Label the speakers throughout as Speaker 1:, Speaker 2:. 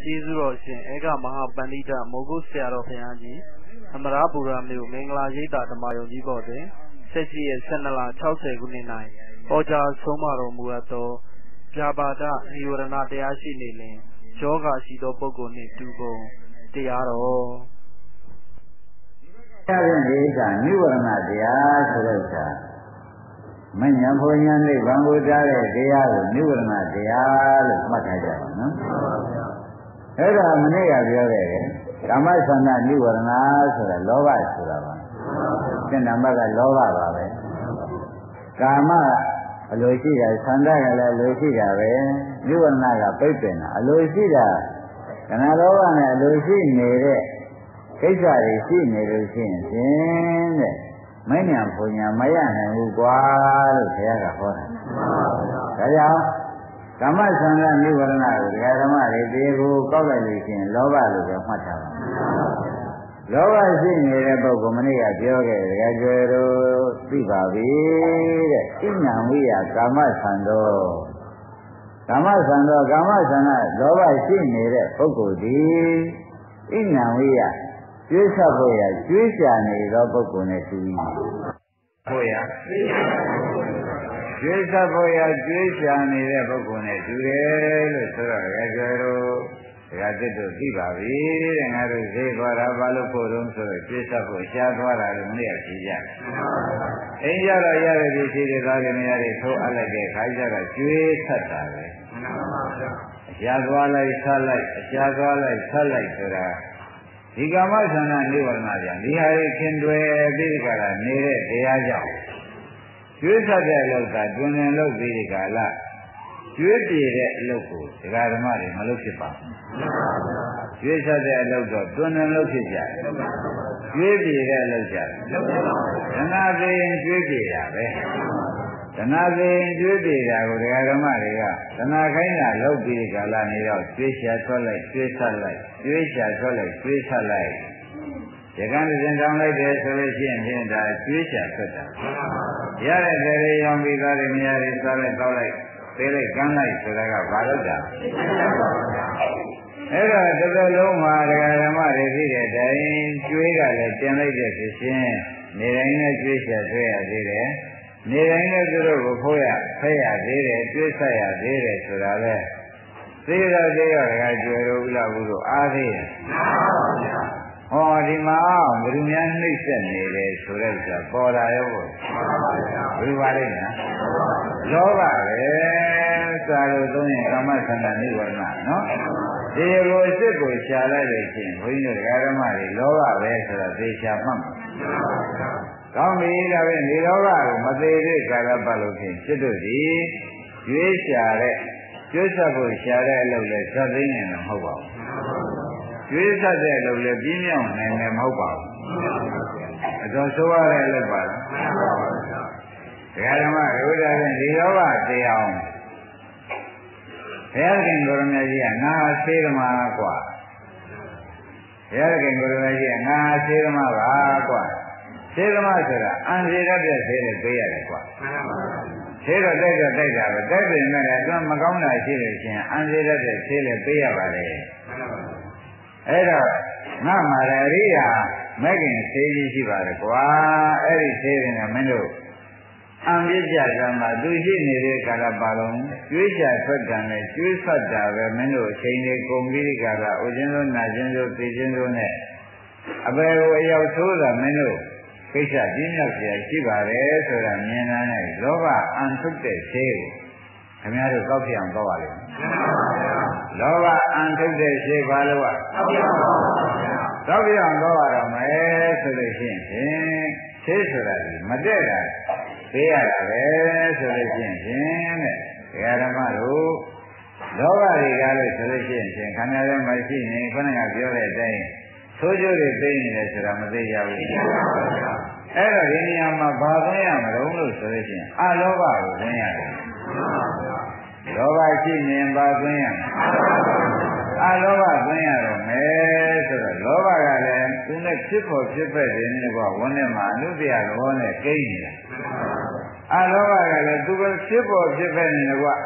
Speaker 1: ကျေးဇူးတော်ရှင်ဧကမဟာပန္တိတမိုးကုတ်ဆရာတော်ဘုရားကြီးအမရပူရမြို့မင်္ဂလာရိပ်သာဓမ္မယုံကြီးပေါ်တွင်18ရက်12လ60ခုနှစ်၌ဟောကြားဆုံးမတော်မူအပ်သောပြာပါဒနိဝရဏတရားရှိနေလင်ယောဂရှိသောပုဂ္ဂိုလ်နှင့်တူပုံတရားတော်
Speaker 2: အဲဒီဒီကနိဝရဏတရားဆိုတဲ့ဥစ္စာမဉ္ဇဉ်ဘုံဉာဏ်နိဗ္ဗာန်ကိုကြားတဲ့တရားကိုနိဝရဏတရားလို့မှတ်ထားကြပါနော်အဲ့ဒါမနေ့ကပြောခဲ့တယ်ကာမသန္တာနိဝရဏဆိုတာလောဘဆိုတာပါသင်္နမကလောဘပါပဲကာမအလိုရှိတာသန္တာကလည်းအလိုရှိတာပဲနိဝရဏကပိတ်ပင်တာအလိုရှိတာခန္ဓာလောဘနဲ့အလိုရှိနေတဲ့ကိစ္စတွေရှိနေလို့ရှိရင်ဖြင့်တဲ့မဉ္ဇဉ်ဘုံဉာဏ်မရနိုင်ဘူးကွာလို့ဘုရားကဟောတာဒါကြောင့်ကာမသန္တာနိဝရဏကိုဒကာဓမ္မတွေဒီကိုကောက်လိုက်လို့ရှိရင်လောဘလို့ပဲမှတ်ထားပါလောဘရှိနေတဲ့ပုဂ္ဂိုလ်မနေ့ကပြောခဲ့ဒကာကျွယ်တို့သိပါပြီတဲ့ဣညာဝိယကာမသန္တောကာမသန္တာလောဘရှိနေတဲ့ပုဂ္ဂိုလ်ဒီဣညာဝိယကျွေးဆက်ဖို့ရကျွေးချနေသောပုဂ္ဂိုလ်နဲ့တူ၏ဖို့ရကျွေးဆက်ဖို့ရကျွေးချနေတဲ့ပုဂ္ဂိုလ်နဲ့တူတယ်လို့ဆိုတော့ရကြတို့ဒကာသစ်တို့သိပါပြီတဲ့ငါတို့ဈေးသွားတာဘာလို့ဖို့တုံးဆိုတော့ကျွေးဆက်ဖို့ရှားသွားတာလို့မနေ့ကကြည့်ကြတယ်အိမ်ကြတော့ရတဲ့ဒီရှိတဲ့သားတွေမရတဲ့ထိုးအပ်လိုက်တဲ့ခါကျတော့ကျွေးဆက်တာပဲရှားသွားလိုက်ဆက်လိုက်ရှားသွားလိုက်ဆက်လိုက်ဆိုတာဒီကာမသန္တာနိဝရဏကြောင့်ဒီဟာတွေခင်တွယ်ပြီးကြတာနေတဲ့တရားကြောင့်ကျွေးဆက်တဲ့အလုပ်ကတွင်တွင်လုပ်ပြီးဒီကလာကျွေးပြေတဲ့အလုပ်ကိုဒကာဓမ္မတွေမလုပ်ဖြစ်ပါဘူးကျွေးဆက်တဲ့အလုပ်တော့တွင်တွင်လုပ်ဖြစ်ကြတယ်ကျွေးပြေတဲ့အလုပ်ကြတယ်ဒနာသိရင်ကျွေးပြေတာပဲဒနာသိရင်ကျွေးပြေတာကိုဒကာဓမ္မတွေကဒနာခိုင်းတာလုပ်ပြီးကာလနေတော့ကျွေးရှာထွက်လိုက်ကျွေးဆက်လိုက်ကျွေးရှာထွက်လိုက်ကျွေးဆက်လိုက်ရကန်းစဉ်တောင်းလိုက်တယ်ဆိုလို့ရှိရင်ဖြင့်ဒါကျွေးရှာထွက်တာရတဲ့တရေရောင်ပြီးသားတွေနေရာတွေစားလိုက်တောက်လိုက်သေးလိုက်ကမ်းလိုက်ဆိုတာကဘာလို့တာအဲ့တော့တစ်သက်လုံးမှာဒကာဓမ္မတွေသိတဲ့တိုင်ကျွေးကလည်းတင်လိုက်တဲ့ဖြစ်ရှင်နေတိုင်းနဲ့ကျွေးရှာဆွဲရသေးတယ်နေတိုင်းနဲ့သူတို့ကိုဖိုးရဖဲ့ရသေးတယ်ကျွေးဆက်ရသေးတယ်ဆိုတာလေသိတော့ဒကာကျွယ်တို့ဥလာဘူးတို့အားသေးတယ်ဟောဒီမှာဘယ်သူများနှိမ့်ဆက်နေတယ်ဆိုတဲ့ဥစ္စာပေါ်လာရောဘယ်လိုပါလိမ့်မယ်လောဘပဲစာလို့သုံးရင်ကာမသန္တာနိဝရဏနော်ဒီကိုစိတ်ကိုရှာလိုက်လို့ရှိရင်ဘုန်းကြီးတို့ဓမ္မတွေလောဘပဲဆိုတော့သေချာမှတ်မှာကောင်းပြီဒါပဲဒီလောဘကိုမသေးသေးကာလပတ်လို့ဖြင့်စိတ်တို့ဒီရွေးရှာတဲ့ကျွေးဆက်ဖို့ရှာတဲ့အလုပ်လဲသတ်သိနေမှာမဟုတ်ပါဘူးကျွေးဆက်တဲ့အလုပ်လဲပြင်းမြောက်နိုင်တယ်မဟုတ်ပါဘူးအတော်ဆိုးရတဲ့အလုပ်ပါလားဓမ္မဒုဒ္ဒဖြင့်ဒီလောဘတရားဘုရားခင်ကိုရမကြီးကငါသေသမားกว่าဘုရားခင်ကိုရမကြီးကငါသေသမားပါกว่าသေသမားဆိုတာအံစေတတ်တဲ့သေနဲ့ပေးရတယ်กว่าသေတော့တိုက်တာပဲတိုက်ပြင်မဲ့လည်းသူမကောင်းတာရှိလို့ရှိရင်အံစေတတ်တဲ့သေနဲ့ပေးရပါလေအဲ့တော့ငါမှာအရိယာမဲ့ခင်သေကြီးရှိပါတယ်กว่าအဲ့ဒီသေတွေနဲ့မင်းတို့အံပြစ်ကြကံမှာသူရှိနေတဲ့ကာလပါလုံးကျွေးချထွက်ကံနဲ့ကျွေးဆက်တာပဲမင်းတို့အချိန်လေးကုန်ပြီးကြတာအိုခြင်းလို့နာခြင်းလို့သိခြင်းလို့နဲ့အပေကိုအရောက်ဆိုးတာမင်းတို့ကိစ္စပြင်းရောက်เสียရှိပါတယ်ဆိုတာမြင်လာတဲ့လောဘအံထုတ်တဲ့ဆေးကိုခင်ဗျားတို့ကောက်ပြအောင်တော့ပါလိမ့်မယ်လောဘအံထုတ်တဲ့ဆေးဘာလို့ကောက်ပြအောင်တော့ရတော့မယ်ဆိုလို့ရှိရင်ဆေးဆိုတာမတည့်တာပေးရတာပဲဆိုလို့ရှိရင်ဖြင့်တဲ့ဓမ္မတို့လောဘတွေကလို့ဆိုလို့ရှိရင်ခန္ဓာထဲမှာရှိနေခဏကပြောတဲ့အတိုင်းသိုးကျိုးတွေသိနေတယ်ဆိုတာမသိကြဘူးအဲ့တော့ဒီနေရာမှာဘာသိရမလို့လို့ဆိုလို့ရှိရင်အလောဘကိုသိရတယ်လောဘရှိနေဘာသိရမလဲအလောဘသိရတော့မယ်ဆိုတော့လောဘကလည်းသူနဲ့ဖြစ်ဖို့ဖြစ်ဖက်တယ်နဲ့ကဝန်းထဲမှာအနုတ္တရလောနဲ့ကိန်းနေတာအလောဘကလည်းသူကဖြစ်ဖို့ဖြစ်ဖက်နေတယ်ကဒ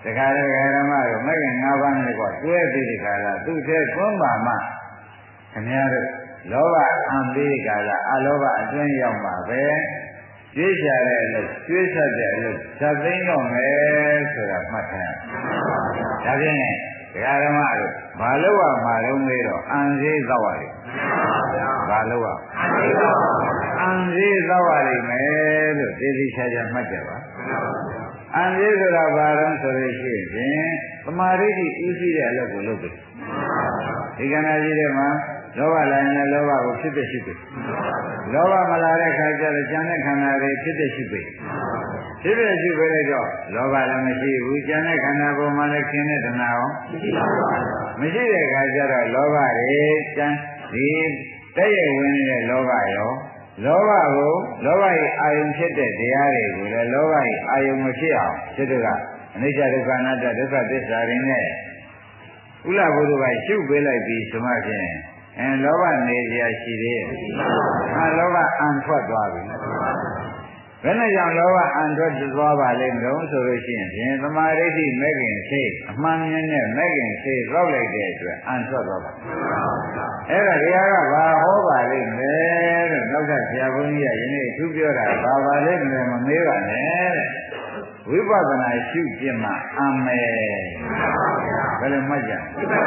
Speaker 2: တခါတည်းဓမ္မတို့မဂ္ဂင်၅ပါးနဲ့ကွာတွဲပြီးဒီခါလာသူ့ထဲသွန်းပါမှခင်ဗျားတို့လောဘအံပြီးဒီခါလာအလောဘအတွင်းရောက်မှာပဲကျွေးချတဲ့အလုပ်ကျွေးဆက်တဲ့အလုပ်သတ်သိမ်းတော့မယ်ဆိုတာမှတ်ထားဒါဖြင့်ဒကာဓမ္မတို့ဘာလို့ရမှာတော့မေးတော့အံသေးသောက်ရတယ်ဘာလို့ရအံသေးသောက်ရမယ်လို့သိသိချာချာမှတ်ကြပါအံသေးဆိုတာဘာတော့ဆိုလို့ရှိရင်သမာဓိဥရှိတဲ့အလုပ်ကိုလုပ်တယ်ဒီကဏ္ဍကြီးထဲမှာလောဘလာရင်လောဘကိုဖြစ်ဖြစ်ရှိပြီလောဘမလာတဲ့ခါကျတော့ဉာဏ်နဲ့ခန္ဓာတွေဖြစ်ဖြစ်ရှိပြီဖြစ်ဖြစ်ရှိပြီလေတော့လောဘလည်းမရှိဘူးဉာဏ်နဲ့ခန္ဓာပေါ်မှာလည်းခင်းတဲ့တဏှာရောမရှိတဲ့ခါကျတော့လောဘတွေဉာဏ်ဒီတည့်ရဝင်နေတဲ့လောဘရောလောဘကိုလောဘရဲ့အာယုံဖြစ်တဲ့တရားတွေကိုလည်းလောဘရဲ့အာယုံမဖြစ်အောင်စိတ္တကအနိစ္စဒုက္ခအနတ္တဒုက္ခသစ္စာတွေနဲ့ဥလဘုဒ္ဓကရှုပေးလိုက်ပြီးဆိုမှဖြင့်လောဘနေကြရှိသေးရဲ့လောဘအံထွက်သွားပြီဘယ်နဲ့ကြောင့်လောဘအံထွက်သွားပါလိမ့်မလို့ဆိုလို့ရှိရင်ဖြင့်သမာဓိဋ္ဌိမဲ့ခင်စိတ်အမှန်မြင်တဲ့မဲ့ခင်စိတ်ရောက်လိုက်တဲ့အတွက်အံထွက်သွားပါအဲ့ဒါတရားကဘာဟောပါလိမ့်မယ်လို့နောက်ထပ်ဆရာဘုန်းကြီးကယနေ့သူပြောတာဘာပါလိမ့်မယ်မမေးပါနဲ့ဝိပဿနာရှုခြင်းမှာအမယ်ဘယ်လိုမှတ်ကြ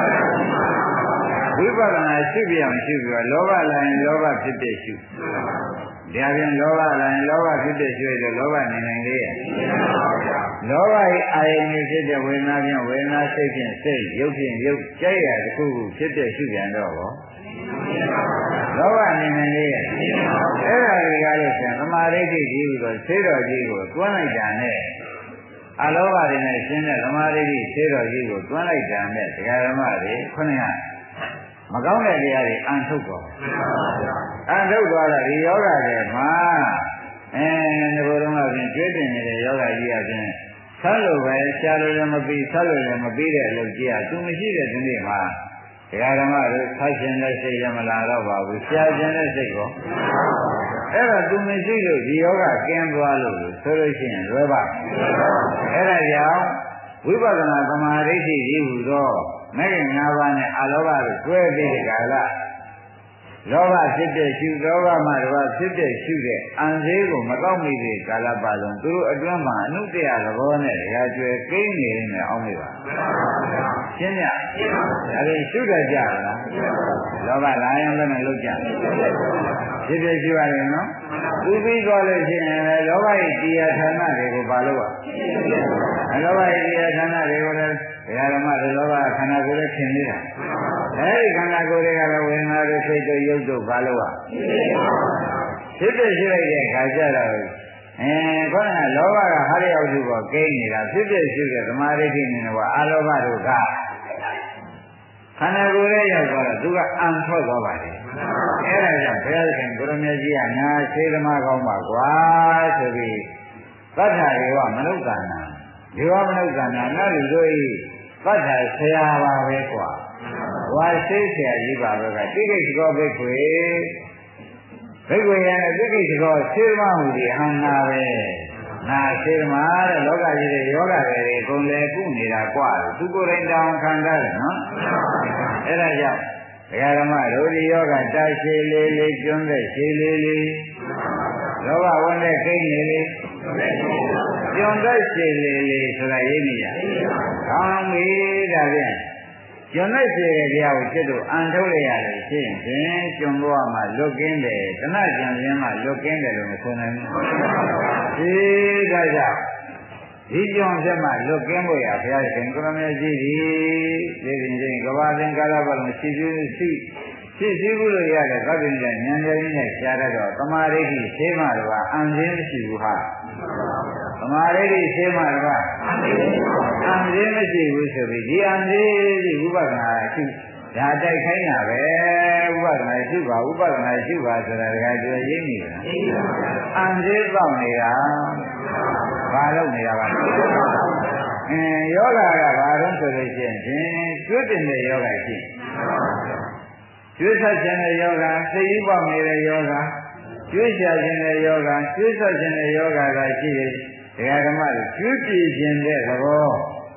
Speaker 2: ဝိပဿနာရှုပြအောင်ရှုပြီးတော့လောဘလာရင်လောဘဖြစ်တဲ့ရှုဒါပြန်လောဘလာရင်လောဘဖြစ်တဲ့ရှုရတော့လောဘနေနိုင်လေရဲ့လောဘရဲ့အာယုန်ဖြစ်တဲ့ဝေဒနာဖြင့်ဝေဒနာစိတ်ဖြင့်စိတ်ရုပ်ဖြင့်ရုပ်ကြိုက်ရတစ်ခုခုဖြစ်တဲ့ရှုပြန်တော့ဘောလောဘနေနိုင်လေရဲ့အဲ့ဒါတွေကလို့ဆိုရင်သမာဓိဋ္ဌိကြီးပြီးတော့သေတော်ကြီးကိုတွန်းလိုက်တာနဲ့အလောဘတွေနဲ့ရှင်းတဲ့သမာဓိဋ္ဌိသေတော်ကြီးကိုတွန်းလိုက်တာနဲ့ဒကာဓမ္မတွေခုနကမကောင်းတဲ့တရားတွေအန်ထုတ်သွားအန်ထုတ်သွားတာဒီယောဂတွေမှာဒီဘုရားကပြင်ကျွေးတင်နေတဲ့ယောဂကြီးအပြင်ဆက်လို့ပဲရှားလို့လည်းမပြီးဆက်လို့လည်းမပြီးတဲ့အလုပ်ကြီးကသူမရှိတဲ့ဒီနေ့မှာဒကာဓမ္မတို့ဆက်ရှင်တဲ့စိတ်ရမလာတော့ပါဘူးရှားရှင်တဲ့စိတ်ကိုအဲ့တော့သူမရှိလို့ဒီယောဂကင်းသွားလို့ဆိုလို့ရှိရင်လွယ်ပါအဲ့ဒါကြောင့်ဝိပဿနာသမာဓိဋ္ဌိကြီးဟူသောမဂ္ဂင်၅ပါးနဲ့အလောဘကိုတွဲပြီးဒီကလာလောဘဖြစ်တဲ့ရှုလောဘမှတပါးဖြစ်တဲ့ရှုတဲ့အံသေးကိုမတော့မိသေးကာလပတ်လုံးသူတို့အတွင်းမှာအနုတ္တရသဘောနဲ့တရားကျွဲကိန်းနေနေအောင်မေးပါရှင်းကြအဲဒီရှုတတ်ကြလားလောဘလာရင်လည်းမလုပ်ကြဖြစ်ဖြစ်ရှုရတယ်နော်သူပြီးသွားလို့ရှိရင်လောဘရဲ့တရားဌာနတွေကိုဘာလို့လောဘရဲ့တရားဌာနတွေကိုလည်းဒကာဓမ္မတွေလောဘခန္ဓာကိုယ်နဲ့ခင်နေတာအဲဒီခန္ဓာကိုယ်တွေကလည်းဝေဒနာတွေစိတ်တွေရုပ်တို့ဘာလို့ဖြစ်ဖြစ်ရှိလိုက်တဲ့ခါကျတော့ခေါင်းကလောဘကဟာရရောက်သူပေါ်ကိန်းနေတာဖြစ်ဖြစ်ရှိတဲ့သမာဓိဋ္ဌိနဲ့ကအလောဘတို့ကခန္ဓာကိုယ်ရဲ့ရောက်သွားတော့သူကအံထွက်သွားပါတယ်အဲ့ဒါကြောင့်ဘုရားရှင်ကိုရမေကြီးကငါသေသမားကောင်းပါကွာဆိုပြီးသတ္တရေဝမနုဿာနာဒီဝမနုဿာနာနတ်လူတို့ဤသတ္တဆရာပါပဲကွာဝါရှိဆရာကြီးပါပဲကတိကိစ္စကောဘိက္ခွေဘိက္ခွေရတဲ့တိကိစ္စကောသေသမားဟူဒီဟန္နာပဲနာသေသမားတဲ့လောကကြီးတွေယောဂတွေအကုန်လဲကုနေတာကွာသူကိုယ်တိုင်တောင်းခံရတယ်နော်အဲ့ဒါကြောင့်ဒကာဓမ္မတို့ဒီယောဂတာရှိလေးလေးကျွန်းတဲ့ရှိလေးလေးလောဘဝင်တဲ့ကိန်းလေးလေးကျွန်းတဲ့ရှိလေးလေးဆိုတာရင်းနေရကောင်းပြီဒါဖြင့်ကျွန်းတဲ့ရှိတဲ့တရားကိုจิตတို့အန်ထုတ်လိုက်ရတယ်ရှင်းရင်ကျွန်းဘဝမှာလွတ်ကင်းတယ်တဏှကြံရင်းမှာလွတ်ကင်းတယ်လို့မဆိုနိုင်ဘူးဒီဒါကြောင့်ဒီကြောင့်ဆက်မှလွတ်ကင်းဖို့ရဘုရားရှင်ကိုရမေကြီးဒီစဉ်ချင်းကဘာသင်္ကာရဘလုံးရှိဘူးလို့ရတဲ့သဗ္ဗညဉာဏ်ဉာဏ်ရင်းနဲ့ရှားတတ်တော့သမာဓိဋ္ဌိရှင်းမှတော့အံရင်းမရှိဘူးဟာသမာဓိဋ္ဌိရှင်းမှတော့အံရင်းမရှိဘူးဆိုပြီးဒီအံရင်းဒီဥပဒနာရှိဒါတိုက်ခိုင်းတာပဲဥပဒနာရှိပါဥပဒနာရှိပါဆိုတာတခါကျွေးရင်းနေတယ်အံရင်းပေါက်နေတာဘာလို့နေတာပါယောဂကဘာလို့ဆိုလို့ရှိရင်ကျွတ်တင်တဲ့ယောဂရှိကျွတ်ဆက်ခြင်းတဲ့ယောဂစိတ်ကြီးပေါက်နေတဲ့ယောဂကျွတ်ရှာခြင်းတဲ့ယောဂကျွတ်ဆက်ခြင်းတဲ့ယောဂကရှိတယ်ဒကာဓမ္မတွေကျွတ်ပြည့်ခြင်းတဲ့သဘော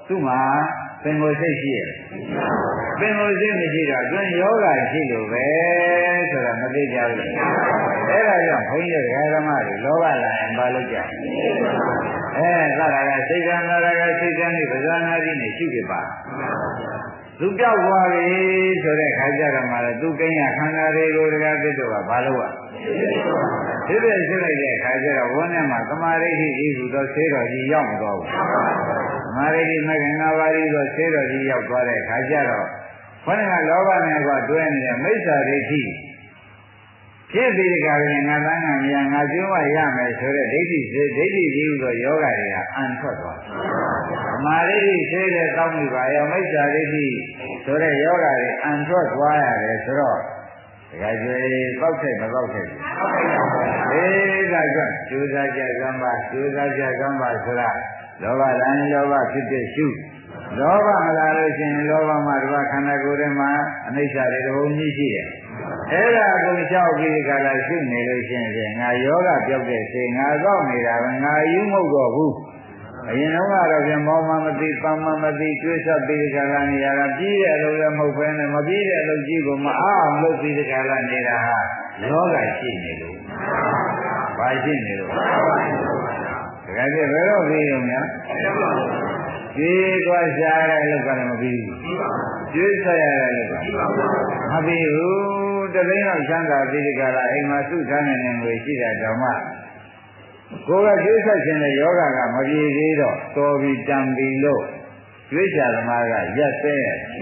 Speaker 2: သူ့မှာပင်ကိုယ်စိတ်ရှိရပင်ကိုယ်စိတ်မရှိတော့တွင်ယောဂရှိလို့ပဲဆိုတာမသိကြဘူးအဲ့ဒါကြောင့်ဘုန်းကြီးတို့ဓမ္မတွေလောဘလာရင်ဘာလုပ်ကြသရကစိတ်ကံသရကစိတ်ကံနဲ့ပဇာနာတိနဲ့ရှိပြပါသူပြောက်သွားပြီဆိုတဲ့ခါကျတော့မှလည်းသူကိန်းရခန္ဓာတွေကိုတရားသစ္စာကဘာလို့อ่ะဒီလိုရှိလိုက်တဲ့ခါကျတော့ဝန်းထဲမှာသမာဓိရှိဤသူတော့ဆေးတော်ကြီးရောက်မသွားဘူးသမာဓိရှိမကင်္ဂပါဠိတော့ဆေးတော်ကြီးရောက်သွားတဲ့ခါကျတော့ဘုန်းကလောဘနဲ့ကတွဲနေတဲ့မိစ္ဆာဒိဋ္ဌိဖြစ်ပြီးဒီကရင်ငါသားငါမြာငါကျွမ်းရမယ်ဆိုတဲ့ဒိဋ္ဌိကြီးဆိုယောဂတွေကအံထွက်သွားသမာဓိရှိတဲ့တောင်းမိပါရောမိစ္ဆာဒိဋ္ဌိဆိုတဲ့ယောဂတွေအံထွက်သွားရတယ်ဆိုတော့တခါကျွေးပေါက်ထိုက်မပေါက်ထိုက်ဘူးဒါကြောင့်ကျိုးစားကြကံပါကျိုးစားကြကံပါဆိုတာလောဘတိုင်းလောဘဖြစ်တဲ့ရှုလောဘမလာလို့ရှိရင်လောဘမှာတပါးခန္ဓာကိုယ်ထဲမှာအနိစ္စတွေတဘုံကြီးရှိတယ်အဲ့ဒါကိုလျှောက်ပြီးကြလာရှုနေလို့ရှိရင်ငါယောဂပြောက်တဲ့စိတ်ငါတော့နေတာပဲငါယူမဟုတ်တော့ဘူးအရင်တော့ကတော့ပြန်မောင်းမှမသိပန်းမှမသိကျွေးဆက်ပြီးကြလာနေရတာပြီးတဲ့အလုပ်လည်းမဟုတ်ဘဲနဲ့မပြီးတဲ့အလုပ်ကြီးကိုမအောင်လုပ်ပြီးကြလာနေတာဟာယောဂရှိနေလို့ဘာရှိနေလို့ဒါကြတဲ့ဘယ်တော့ပြီးရုံများဒီကွာရှားတဲ့လုပ်ကလည်းမပြီးဘူးကျွေးဆက်ရတဲ့လုပ်ကမပြီးဘူးတသိန်းတော့ချမ်းသာပြီးကြလာအိမ်မှာစုထားနေတဲ့ငွေရှိတာတောင်မှကိုယ်ကကျွေးဆက်ခြင်းနဲ့ယောဂကမပြေသေးတော့တော်ပြီးတန်ပြီးလို့ကျွေးချသမားကရက်စဲ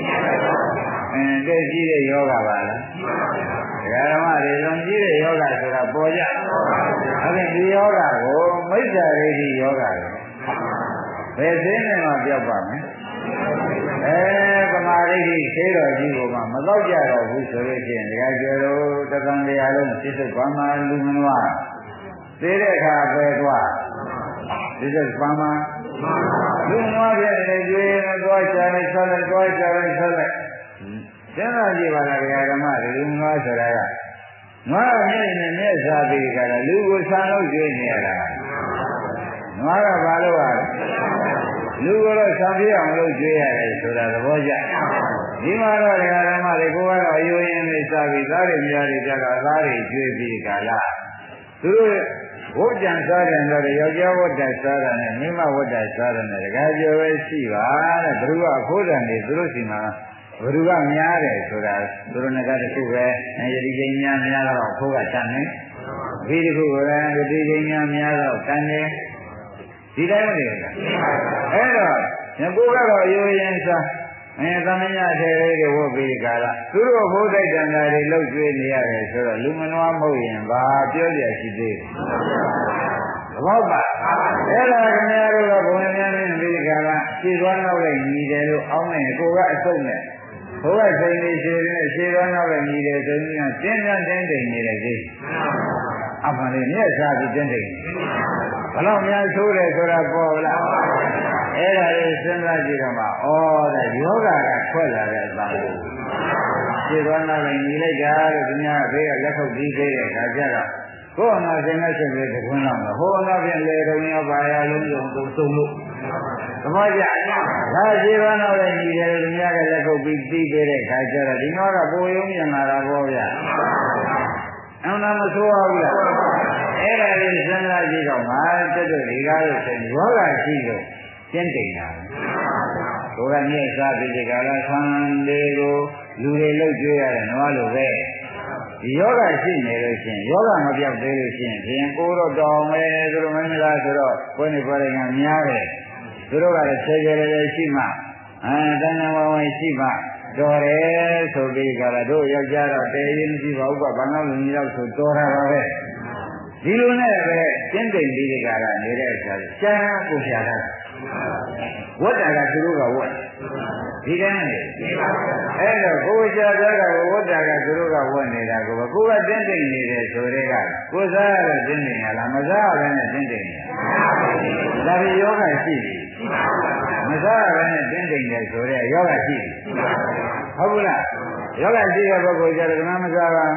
Speaker 2: တဲ့ကြီးတဲ့ယောဂပါလားဓမ္မတွေလွန်ကြီးတဲ့ယောဂဆိုတာပေါ်ကြအဲ့ဒီယောဂကိုမိစ္ဆာဒိဋ္ဌိယောဂကိုဘယ်သိနေမှပြောက်ပါမယ်ပမာဒိဋ္ဌိသေတော်ကြီးကိုမှမတော့ကြတော့ဘူးဆိုလို့ရှိရင်တရားကျော်တို့တသံတရားလုံးစိတ်စုပ်ပါမှလူမနွားသိတဲ့အခါပဲသွားစိတ်စုပ်ပါမှလူမနွားပြတဲ့ကျွေးနဲ့သွားချလိုက်ဆက်လိုက်သွားချလိုက်ဆက်လိုက်သင်္သာကြည့်ပါလားဓမ္မတွေလူမနွားဆိုတာကနွားမျက်နဲ့မျက်စားပြီးကြတာလူကိုဆံလို့ကျွေးနေရတာနွားကဘာလို့ရလဲလူကတော့ဆံပြအောင်လုပ်ကျွေးရတယ်ဆိုတာသဘောကျဒီမှာတော့ဓမ္မတွေကိုကတော့အယိုးရင်းလေးစားပြီးသားတွေများတွေကြတာသားတွေကျွေးပြီးကြလားသူတို့ဝတ်ကြံစားတယ်ဆိုတော့ယောက်ျားဝတ်တယ်စားတယ်နဲ့မိန်းမဝတ်တယ်စားတယ်နဲ့တခါကျော်ပဲရှိပါတဲ့ဘုရားအဖို့တန်နေသူတို့စီမှာဘုရားများတယ်ဆိုတာသူတို့ကတခုပဲယတိချင်းများတော့အဖို့ကတန်နေဒီတခုပဲယတိချင်းများတော့တန်နေဒီတိုင်းမနေဘူးလားအဲ့တော့ငကိုကတော့ရိုးရင်စားသမညထဲလေးတွေဝတ်ပြီးကြလားသူတို့ဘုဒ္ဓတန်တာတွေလှုပ်ကျွေးနေရတယ်ဆိုတော့လူမနွားမဟုတ်ရင်ဘာပြောပြရှိသေးလဲသဘောပါအဲ့ဒါခင်ဗျားတို့ကဘုံများနဲ့ပြီးကြလားခြေသွားနောက်လိုက်ညီတယ်လို့အောင်းနေကိုကအစုံနဲ့ဘုရားစိန်လေးခြေနဲ့ခြေသွားနောက်လိုက်ညီတယ်ဆိုရင်တင်းတိမ်နေတယ်ကြီးအမှန်လေးမျက်စားပြီးတင်းတိမ်ဘလောက်များဆိုးတယ်ဆိုတာပေါ်လားအဲ့ဒါလေးစဉ်းစားကြည့်တော့မှဩဒါယောဂကထွက်လာတဲ့အသားလေးခြေသွားနောက်လိုက်ညီလိုက်တာလို့ဒီများဘေးကလက်ခုပ်ပြီးသေးတဲ့အခါကျတော့ကိုယ်အနာစိတ်နဲ့စိတ်လေးတခွန်းလောက်တော့ဟိုအနာဖြင့်လေတုံရောပါရလုံးစုံကုန်စုံလို့သဘောကျဒါခြေသွားနောက်လိုက်ညီတယ်လို့ဒီများကလက်ခုပ်ပြီးသေးတဲ့အခါကျတော့ဒီတော့ကကိုယ်ရုံးမြင်လာတာပေါ့ဗျာအမှန်မဆိုးဘူးလားအဲ့ဒါလေးစဉ်းစားကြည့်တော့ငါတက်တဲ့ဒီကားလို့ဆိုရင်ယောဂရှိလို့ကျင့်တိန်တာကိုယ်ကမြဲစားပြီးဒီကာလဆံလေးကိုလူတွေလှုပ်ကြွရတယ်နွားလိုပဲဒီယောဂရှိနေလို့ရှိရင်ယောဂမပြောက်သေးလို့ရှိရင်ပြင်ကိုတော့တောင်းမယ်သူတို့မင်းလားဆိုတော့ကိုယ်နေပေါ်ရင်များတယ်သူတို့ကလည်းဆဲဆဲလေးရှိမှတဏှာဝင်ရှိမှတော်တယ်ဆိုပြီးကြတာတို့ယောက်ျားတော့တဲရင်မရှိပါဘူးကဘာလို့လူကြီးတော့ဆိုတော်တာပါပဲဒီလိုနဲ့ပဲကျင့်တိမ်ပြီးကြတာနေတဲ့အခါကျမ်းကိုပြတာဝတ်တာကသူတို့ကဝတ်ဒီတိုင်းနေအဲ့တော့ကိုယ်ကြာသားကဝတ်တာကသူတို့ကဝတ်နေတာကိုကိုယ်ကကျင့်တိမ်နေတယ်ဆိုတဲ့ကကိုယ်စားရတော့ကျင့်တိမ်ရလားမစားရဘဲနဲ့ကျင့်တိမ်နေဒါပြီးယောဂရှိပြီမစားရဘဲနဲ့ကျင့်တိမ်တယ်ဆိုတဲ့ယောဂရှိပြီဟုတ်ဘူးလားယောဂရှိတဲ့ပုဂ္ဂိုလ်ကျတော့ကမစားပါ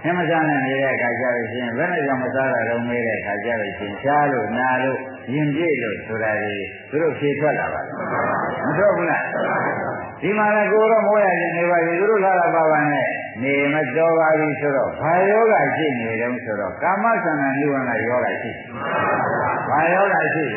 Speaker 2: မစားနဲ့နေတဲ့အခါကျလို့ရှိရင်ဘယ်နဲ့ကြောင့်မစားတာတော့မေးတဲ့အခါကျလို့ရှိရင်ရှားလို့နာလို့ရင်ပြည့်လို့ဆိုတာတွေသူတို့ဖြေထွက်လာပါလားမထွက်ဘူးလားဒီမှာလည်းကိုယ်တော့မိုးရခြင်းနေပါပြီသူတို့လာတာပါပါနဲ့နေမတော်ပါပြီဆိုတော့ဘာယောဂရှိနေတုံးဆိုတော့ကာမသန္တာနိဝရဏယောဂရှိဘာယောဂရှိ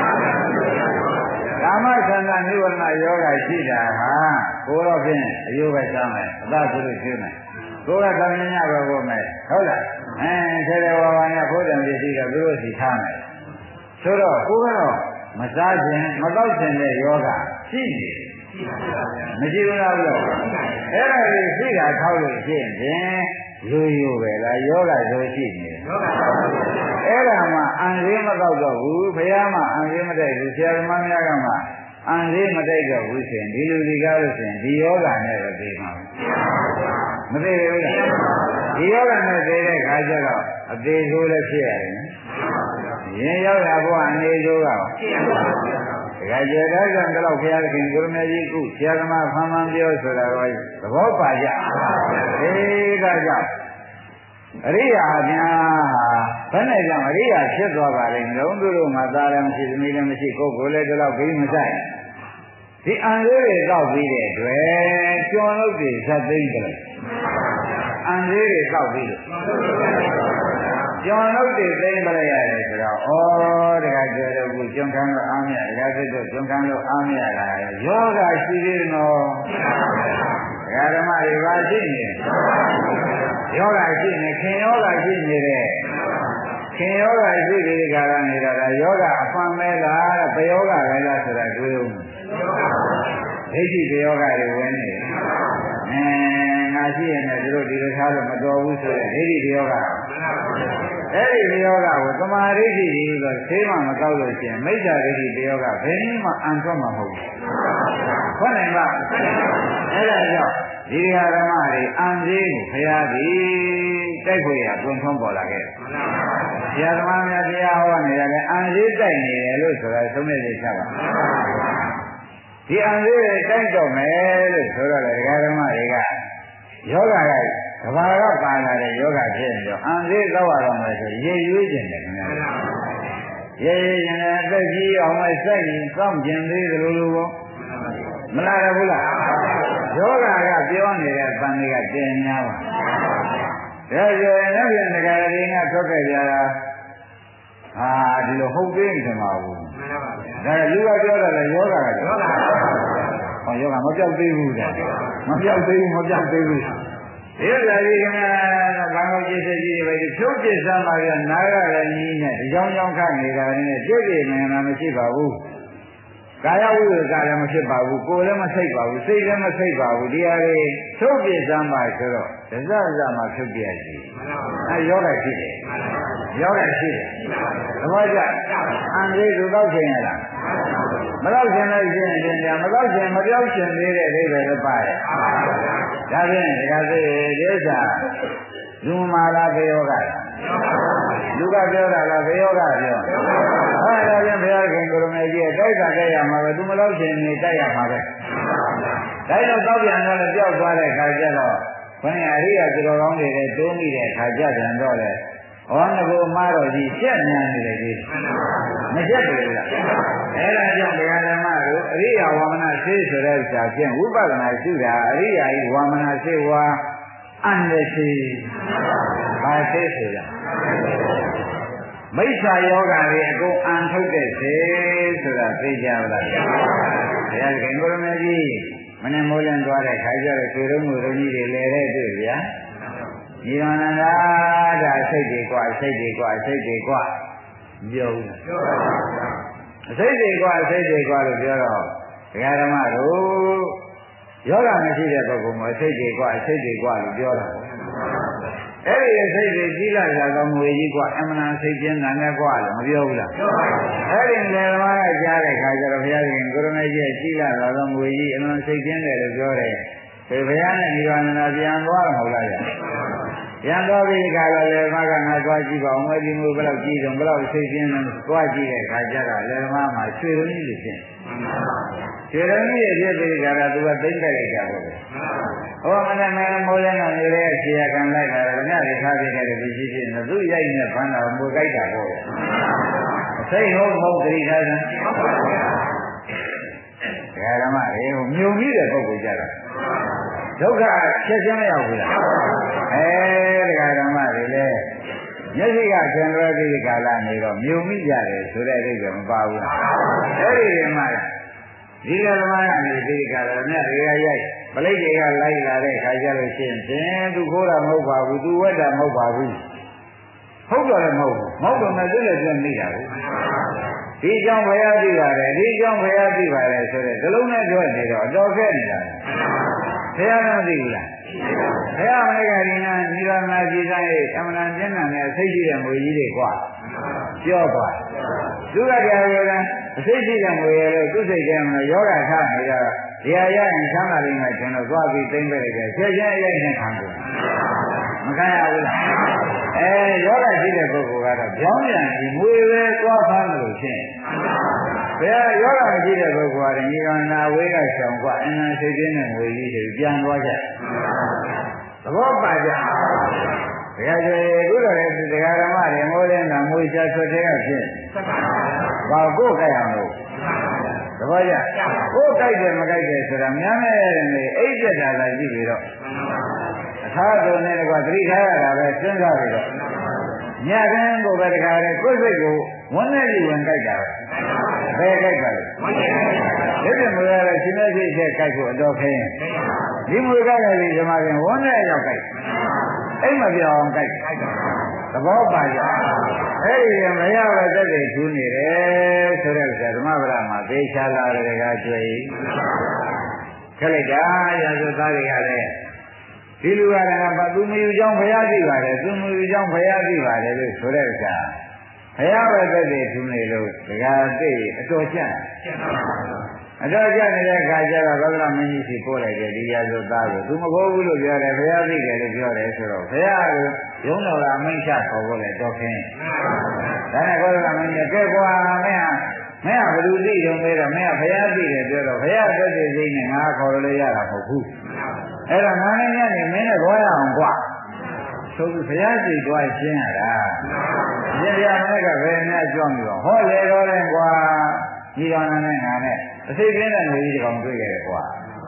Speaker 2: ကာမသန္တာနိဝရဏယောဂရှိတာဟာကိုယ်တော့ဖြင့်အယုဘက်စားမယ်အသာသူတို့ရှင်းမယ်ကိုယ်ကသမညပဲဖို့မယ်ဟုတ်လားထဲထဲဝါဝါနဲ့ဘုဒ္ဓံပြည့်စည်တော့သူတို့စီထားမယ်ဆိုတော့ကိုယ်ကတော့မစားခြင်းမတော့ခြင်းတဲ့ယောဂရှိနေမရှိဘူးလားလို့အဲ့ဒါကြီးရှိတာထောက်လို့ရှိရင်ရိုးရိုးပဲလားယောဂဆိုရှိနေအဲ့ဒါမှအံသေးမတော့တော့ဘူးဘုရားမှအံသေးမတိုက်ဘူးဆရာသမားများကမှအံသေးမတိုက်တော့ဘူးဆိုရင်ဒီလူဒီကားလို့ဆိုရင်ဒီယောဂနဲ့ပဲသိမှာမသိဘူးလားဒီယောဂနဲ့သိတဲ့ခါကျတော့အသေးဆိုးလည်းဖြစ်ရတယ်ရင်ရောက်တာဘုရားအနေဆိုးကဖြစ်ရပါဘူးတခါကျေတဲ့ကြောင့်တော့ဘုရားခင်ကိုရမေကြီးကုဆရာသမားဖန်ဖန်ပြောဆိုတာတော့သဘောပါကြဒါကြောင့်အရိယာများဘယ်နဲ့ကြောင့်အရိယာဖြစ်သွားပါလိမ့်မလို့သူတို့မှသားလည်းမရှိသမီးလည်းမရှိကိုယ်ကိုယ်လည်းဒီလောက်ပြီးမဆိုင်ဒီအံလေးတွေတောက်ပြီးတဲ့အတွက်ကျော်လို့တွေဇတ်သိမ့်တယ်အံလေးတွေတောက်ပြီးလို့ကျော်လို့တွေသိမ့်ပလိုက်ရတယ်ဆိုတော့ဩတခါကျော်တော့ကိုကျွန်းခန်းလို့အားမရတခါသိတော့ကျွန်းခန်းလို့အားမရတာယောဂရှိသေးတယ်နော်ဒကာဓမ္မတွေပါရှိနေယောဂရှိနေခင်ယောဂရှိနေတဲ့ခင်ယောဂရှိတဲ့ကာလနေတာကယောဂအမှန်ပဲလားဘယောဂပဲလားဆိုတာတွေးဦးဒိဋ္ဌိဘယောဂတွေဝင်နေငါရှိရင်လည်းတို့ဒီလိုထားလို့မတော်ဘူးဆိုတဲ့ဒိဋ္ဌိဘယောဂအဲ့ဒီဘယောဂကိုသမာဓိဋ္ဌိကြီးဆိုဆေးမှမကောက်လို့ရှိရင်မိစ္ဆာဒိဋ္ဌိဘယောဂဘယ်နည်းမှအံထွက်မှာမဟုတ်ဘူးဟုတ်နိုင်ပါအဲ့ဒါကြောင့်ဒီဓမ္မတွေအံသေးကိုဘုရားသည်တိုက်ခွေရပွင့်ထုံးပေါ်လာခဲ့တယ်။ဆရာသမားများတရားဟောနေတယ်အံသေးတိုက်နေတယ်လို့ဆိုတာသုံးနေသိချပါဒီအံသေးတွေတိုက်တော့မယ်လို့ဆိုတော့လေဒကာဓမ္မတွေကယောဂကကဘာကပါလာတဲ့ယောဂဖြစ်နေတော့အံသေးတော့ရတော့မယ်ဆိုရေရွေးခြင်းတယ်ခင်ဗျာ။ရေရွေးခြင်းနဲ့အသက်ကြီးအောင်မစိုက်ရင်စောင့်ကျင်သေးတယ်လို့ပေါ့မလားဘူးလားယောဂကပြောနေတဲ့တန်တွေကတင်များပါဒါဆိုရင်လည်းပြန်တကယ်ရင်းကထွက်ခဲ့ကြတာဒီလိုဟုတ်သေးတယ်မှာဘူးဒါလူကပြောတာလေယောဂကပြောတာယောဂမပြောက်သေးဘူးတဲ့မပြောက်သေးဘူးဒီဥစ္စာကြီးကဘာလို့ကြည့်စေကြီးပဲဒီဖြုတ်ပြစ်စမ်းပါပြနားရတဲ့နည်းနဲ့ဒီကြောင်ကြောင်ခတ်နေတာနဲ့ကြည့်ကြည့်နေမှာမရှိပါဘူးကာယဝိဝေကလည်းမဖြစ်ပါဘူးကိုယ်လည်းမစိတ်ပါဘူးစိတ်လည်းမစိတ်ပါဘူးဒီဟာတွေဖြုတ်ပြစမ်းပါဆိုတော့ဒဇဇမှာဖြုတ်ပြရစီယောဂရှိတယ်ယောဂရှိတယ်သဘောကျအံလေးသူတော့ခြင်းရလားမတော့ခြင်းလို့ရှိရင်တင်မတော့ခြင်းမပြောက်ခြင်းသေးတဲ့အိဗယ်လည်းပါတယ်ဒါဖြင့်ဒကာသိဒီဥစ္စာလူမာလားဘေယောဂလူကပြောတာလားဘေယောဂပြောဒါပြန်ဘုရားခင်ကိုရမေကြီးတိုက်တာတိုက်ရမှာပဲသူမလို့ရှင်နေတိုက်ရမှာပဲတိုက်တော့တောက်ပြန်တော့လည်းကြောက်သွားတဲ့ခါကျတော့ဘုရားအရိယာသူတော်ကောင်းတွေလည်းတိုးမိတဲ့ခါကျပြန်တော့လေဟောငကိုမတော်ကြီးရှက်မြန်နေတယ်ကြီးမရှက်ဘူးလားအဲ့ဒါကြောင့်ဘုရားဓမ္မတို့အရိယာဝါမနာစေဆိုတဲ့ဥစ္စာဖြင့်ဝိပဿနာရှုတာအရိယာဤဝါမနာစေဝါအန္တစီဘာစေဆိုတာမိစ္ဆာယောဂတွေအကုန်အံထုတ်တဲ့စေဆိုတာသိကြပါလားဘုရားခင်ကိုရမေကြီးမနေ့မိုးလင်းသွားတဲ့ခါကျတော့ကျွေးတော်မူတော်ကြီးတွေလဲတဲ့တွေ့ဗျာညီမနန္ဒာဒါစိတ်တွေကွာစိတ်တွေကွာစိတ်တွေကွာပြောဘူးပြောပါဘူးစိတ်တွေကွာစိတ်တွေကွာလို့ပြောတော့ဒကာဓမ္မတို့ယောဂမရှိတဲ့ပုဂ္ဂိုလ်မှာစိတ်တွေကွာစိတ်တွေကွာလို့ပြောတာအဲ့ဒီစိတ်တွေကြီးလာတာတော့ငွေကြီးကွာအမှန်တန်စိတ်ပြင်းတာနဲ့ကွာလို့မပြောဘူးလားပြောပါဘူးအဲ့ဒီလေသမားကကြားတဲ့ခါကျတော့ဘုရားရှင်ကိုရမေကြီးကြီးလာတာတော့ငွေကြီးအမှန်စိတ်ပြင်းတယ်လို့ပြောတယ်ဒီဘုရားနဲ့ဒီဘာနာပြန်သွားတော့မဟုတ်လားပြန်သွားပြီးခါတော့လေသမားကငါသွားကြည့်ပါဦးငွေကြီးမျိုးဘယ်လောက်ကြီးတော့ဘယ်လောက်စိတ်ပြင်းလဲသွားကြည့်တဲ့ခါကျတော့လေသမားမှာရွှေလုံးကြီးလိုဖြစ်ရွှေလုံးကြီးဖြစ်ပြီးကြတာသူကသိမ့်တက်လိုက်ကြတော့ဟောမနဲ့မဲမိုးလည်းနေတဲ့ခြေရခံလိုက်တာလည်းညတွေထားပြခဲ့တဲ့ဒီရှိရှိနဲ့သူ့ရိုက်နဲ့ဖမ်းတာမွေကြိုက်တာပေါ့အစိတ်ဟုတ်မဟုတ်တိထားစမ်းဓမ္မတွေမြုံပြီးတဲ့ပုဂ္ဂိုလ်ကြတာဒုက္ခချက်ချင်းမရောက်ဘူးလားတရားဓမ္မတွေလည်းမျက်စိကဆင်လွဲပြီးကာလနေတော့မြုံမိကြတယ်ဆိုတဲ့အဓိပ္ပာယ်မပါဘူးအဲ့ဒီမှာဒီဓမ္မကနေဒီကာလမြတ်တွေကရိုက်ပလိတ်တွေကလိုက်လာတဲ့ခါကျလို့ရှိရင်ဖြင့်သူခိုးတာမဟုတ်ပါဘူးသူဝက်တာမဟုတ်ပါဘူးဟုတ်တော့လည်းမဟုတ်ဘူးမဟုတ်တော့လည်းသူလည်းပြန်မိတာဘူးဒီကြောင့်ဘုရားသိပါတယ်ဒီကြောင့်ဘုရားသိပါတယ်ဆိုတဲ့ဇလုံးနဲ့ပြောနေတော့အတော်ခဲ့နေတာဘုရားမသိဘူးလားဘုရားမလေးကဒီနာနိဗ္ဗာန်ကြည်စားရဲ့အမှန်တန်နဲ့အစိတ်ရှိတဲ့ငွေကြီးတွေကွာပြောသွားသူကတရားရကအစိတ်ရှိတဲ့ငွေရလို့သူ့စိတ်ထဲမှာယောဂထားနေတာတရားရရင်ဆမ်းပါလိမ့်မယ်ကျွန်တော်သွားပြီးသိမ့်ပဲလေဆက်ချင်းအရိုက်နဲ့ခံတယ်မခံရဘူးလားယောဂရှိတဲ့ပုဂ္ဂိုလ်ကတော့ကြောင်းပြန်ဒီငွေပဲသွားဖမ်းလို့ဖြင့်ဘယ်ယောဂမရှိတဲ့ပုဂ္ဂိုလ်ကညီတော်နာဝေးကရှောင်กว่าအင်္ဂါစိတ်ချင်းနဲ့ငွေကြီးတွေပြန်သွားကြသဘောပါကြတရားကျေခုတော့လေတရားဓမ္မတွေမိုးတဲ့နာမွေချဆွတ်တဲ့ကဖြင့်ဘာကိုကြိုက်အောင်လို့သဘောကျကိုကြိုက်တယ်မကြိုက်တယ်ဆိုတာများများရတယ်လေအိတ်ပြတာလာကြည့်ပြီးတော့အခါတုန်းနဲ့ကွာသတိထားရတာပဲစဉ်းစားပြီးတော့ညတိုင်းကိုပဲတခါလေကိုယ်စိတ်ကိုဝန်းနဲ့ကြီးဝင်ကြိုက်တာပဲဘယ်ကြိုက်ပါလဲဒီမွေရတဲ့ရှင်မဲရှိချက်ကြိုက်ဖို့အတော်ခင်းဒီမွေကြိုက်ရပြီဓမ္မကဝန်းနဲ့ရောက်ကြိုက်အိမ်မပြောင်းကြိုက်သဘောပါကြအဲ့ဒီမရပဲသက်တွေထူးနေတယ်ဆိုတဲ့ဓမ္မပဒမှာသေချာလာတဲ့ကကြွေခက်လိုက်တာရာဇသားတွေကလည်းဒီလူကလည်းဘာသူမယူကြောင်းဘုရားသိပါတယ်သူမယူကြောင်းဘုရားသိပါတယ်လို့ဆိုတဲ့အခါဘုရားပဲသက်တွေထူးနေလို့ဒကာသိအတော်ကျအတော်ကျနေတဲ့အခါကျတော့ဘောဂရမင်းကြီးစီပို့လိုက်တယ်ဒီရာဇသားကိုသူမခိုးဘူးလို့ပြောတယ်ဘုရားသိတယ်လို့ပြောတယ်ဆိုတော့ဘုရားကရုံးတော်ကအမိန့်ချခေါ်ဖို့လေတော့ခင်းဒါနဲ့ဘောဂရမင်းကြီးကဲကွာမင်းကဘယ်သူသိတုံးလဲတော့မင်းကဘုရားသိတယ်ပြောတော့ဘုရားသက်တွေသိနေငါခေါ်လို့ရတာမဟုတ်ဘူးအဲ့ဒါငါနဲ့ညနေမင်းနဲ့ခေါ်ရအောင်ကွာဆိုပြီးဘုရားရှိသွားရှင်းရတာရှင်ပြမင်းကဘယ်နဲ့ကြောက်နေတော့ဟောလေတော့လဲကွာဒီတော်နဲ့ငါနဲ့အစိတ်ပြင်းတဲ့ငွေကြီးတစ်ကောင်တွေ့ရတယ်ကွာ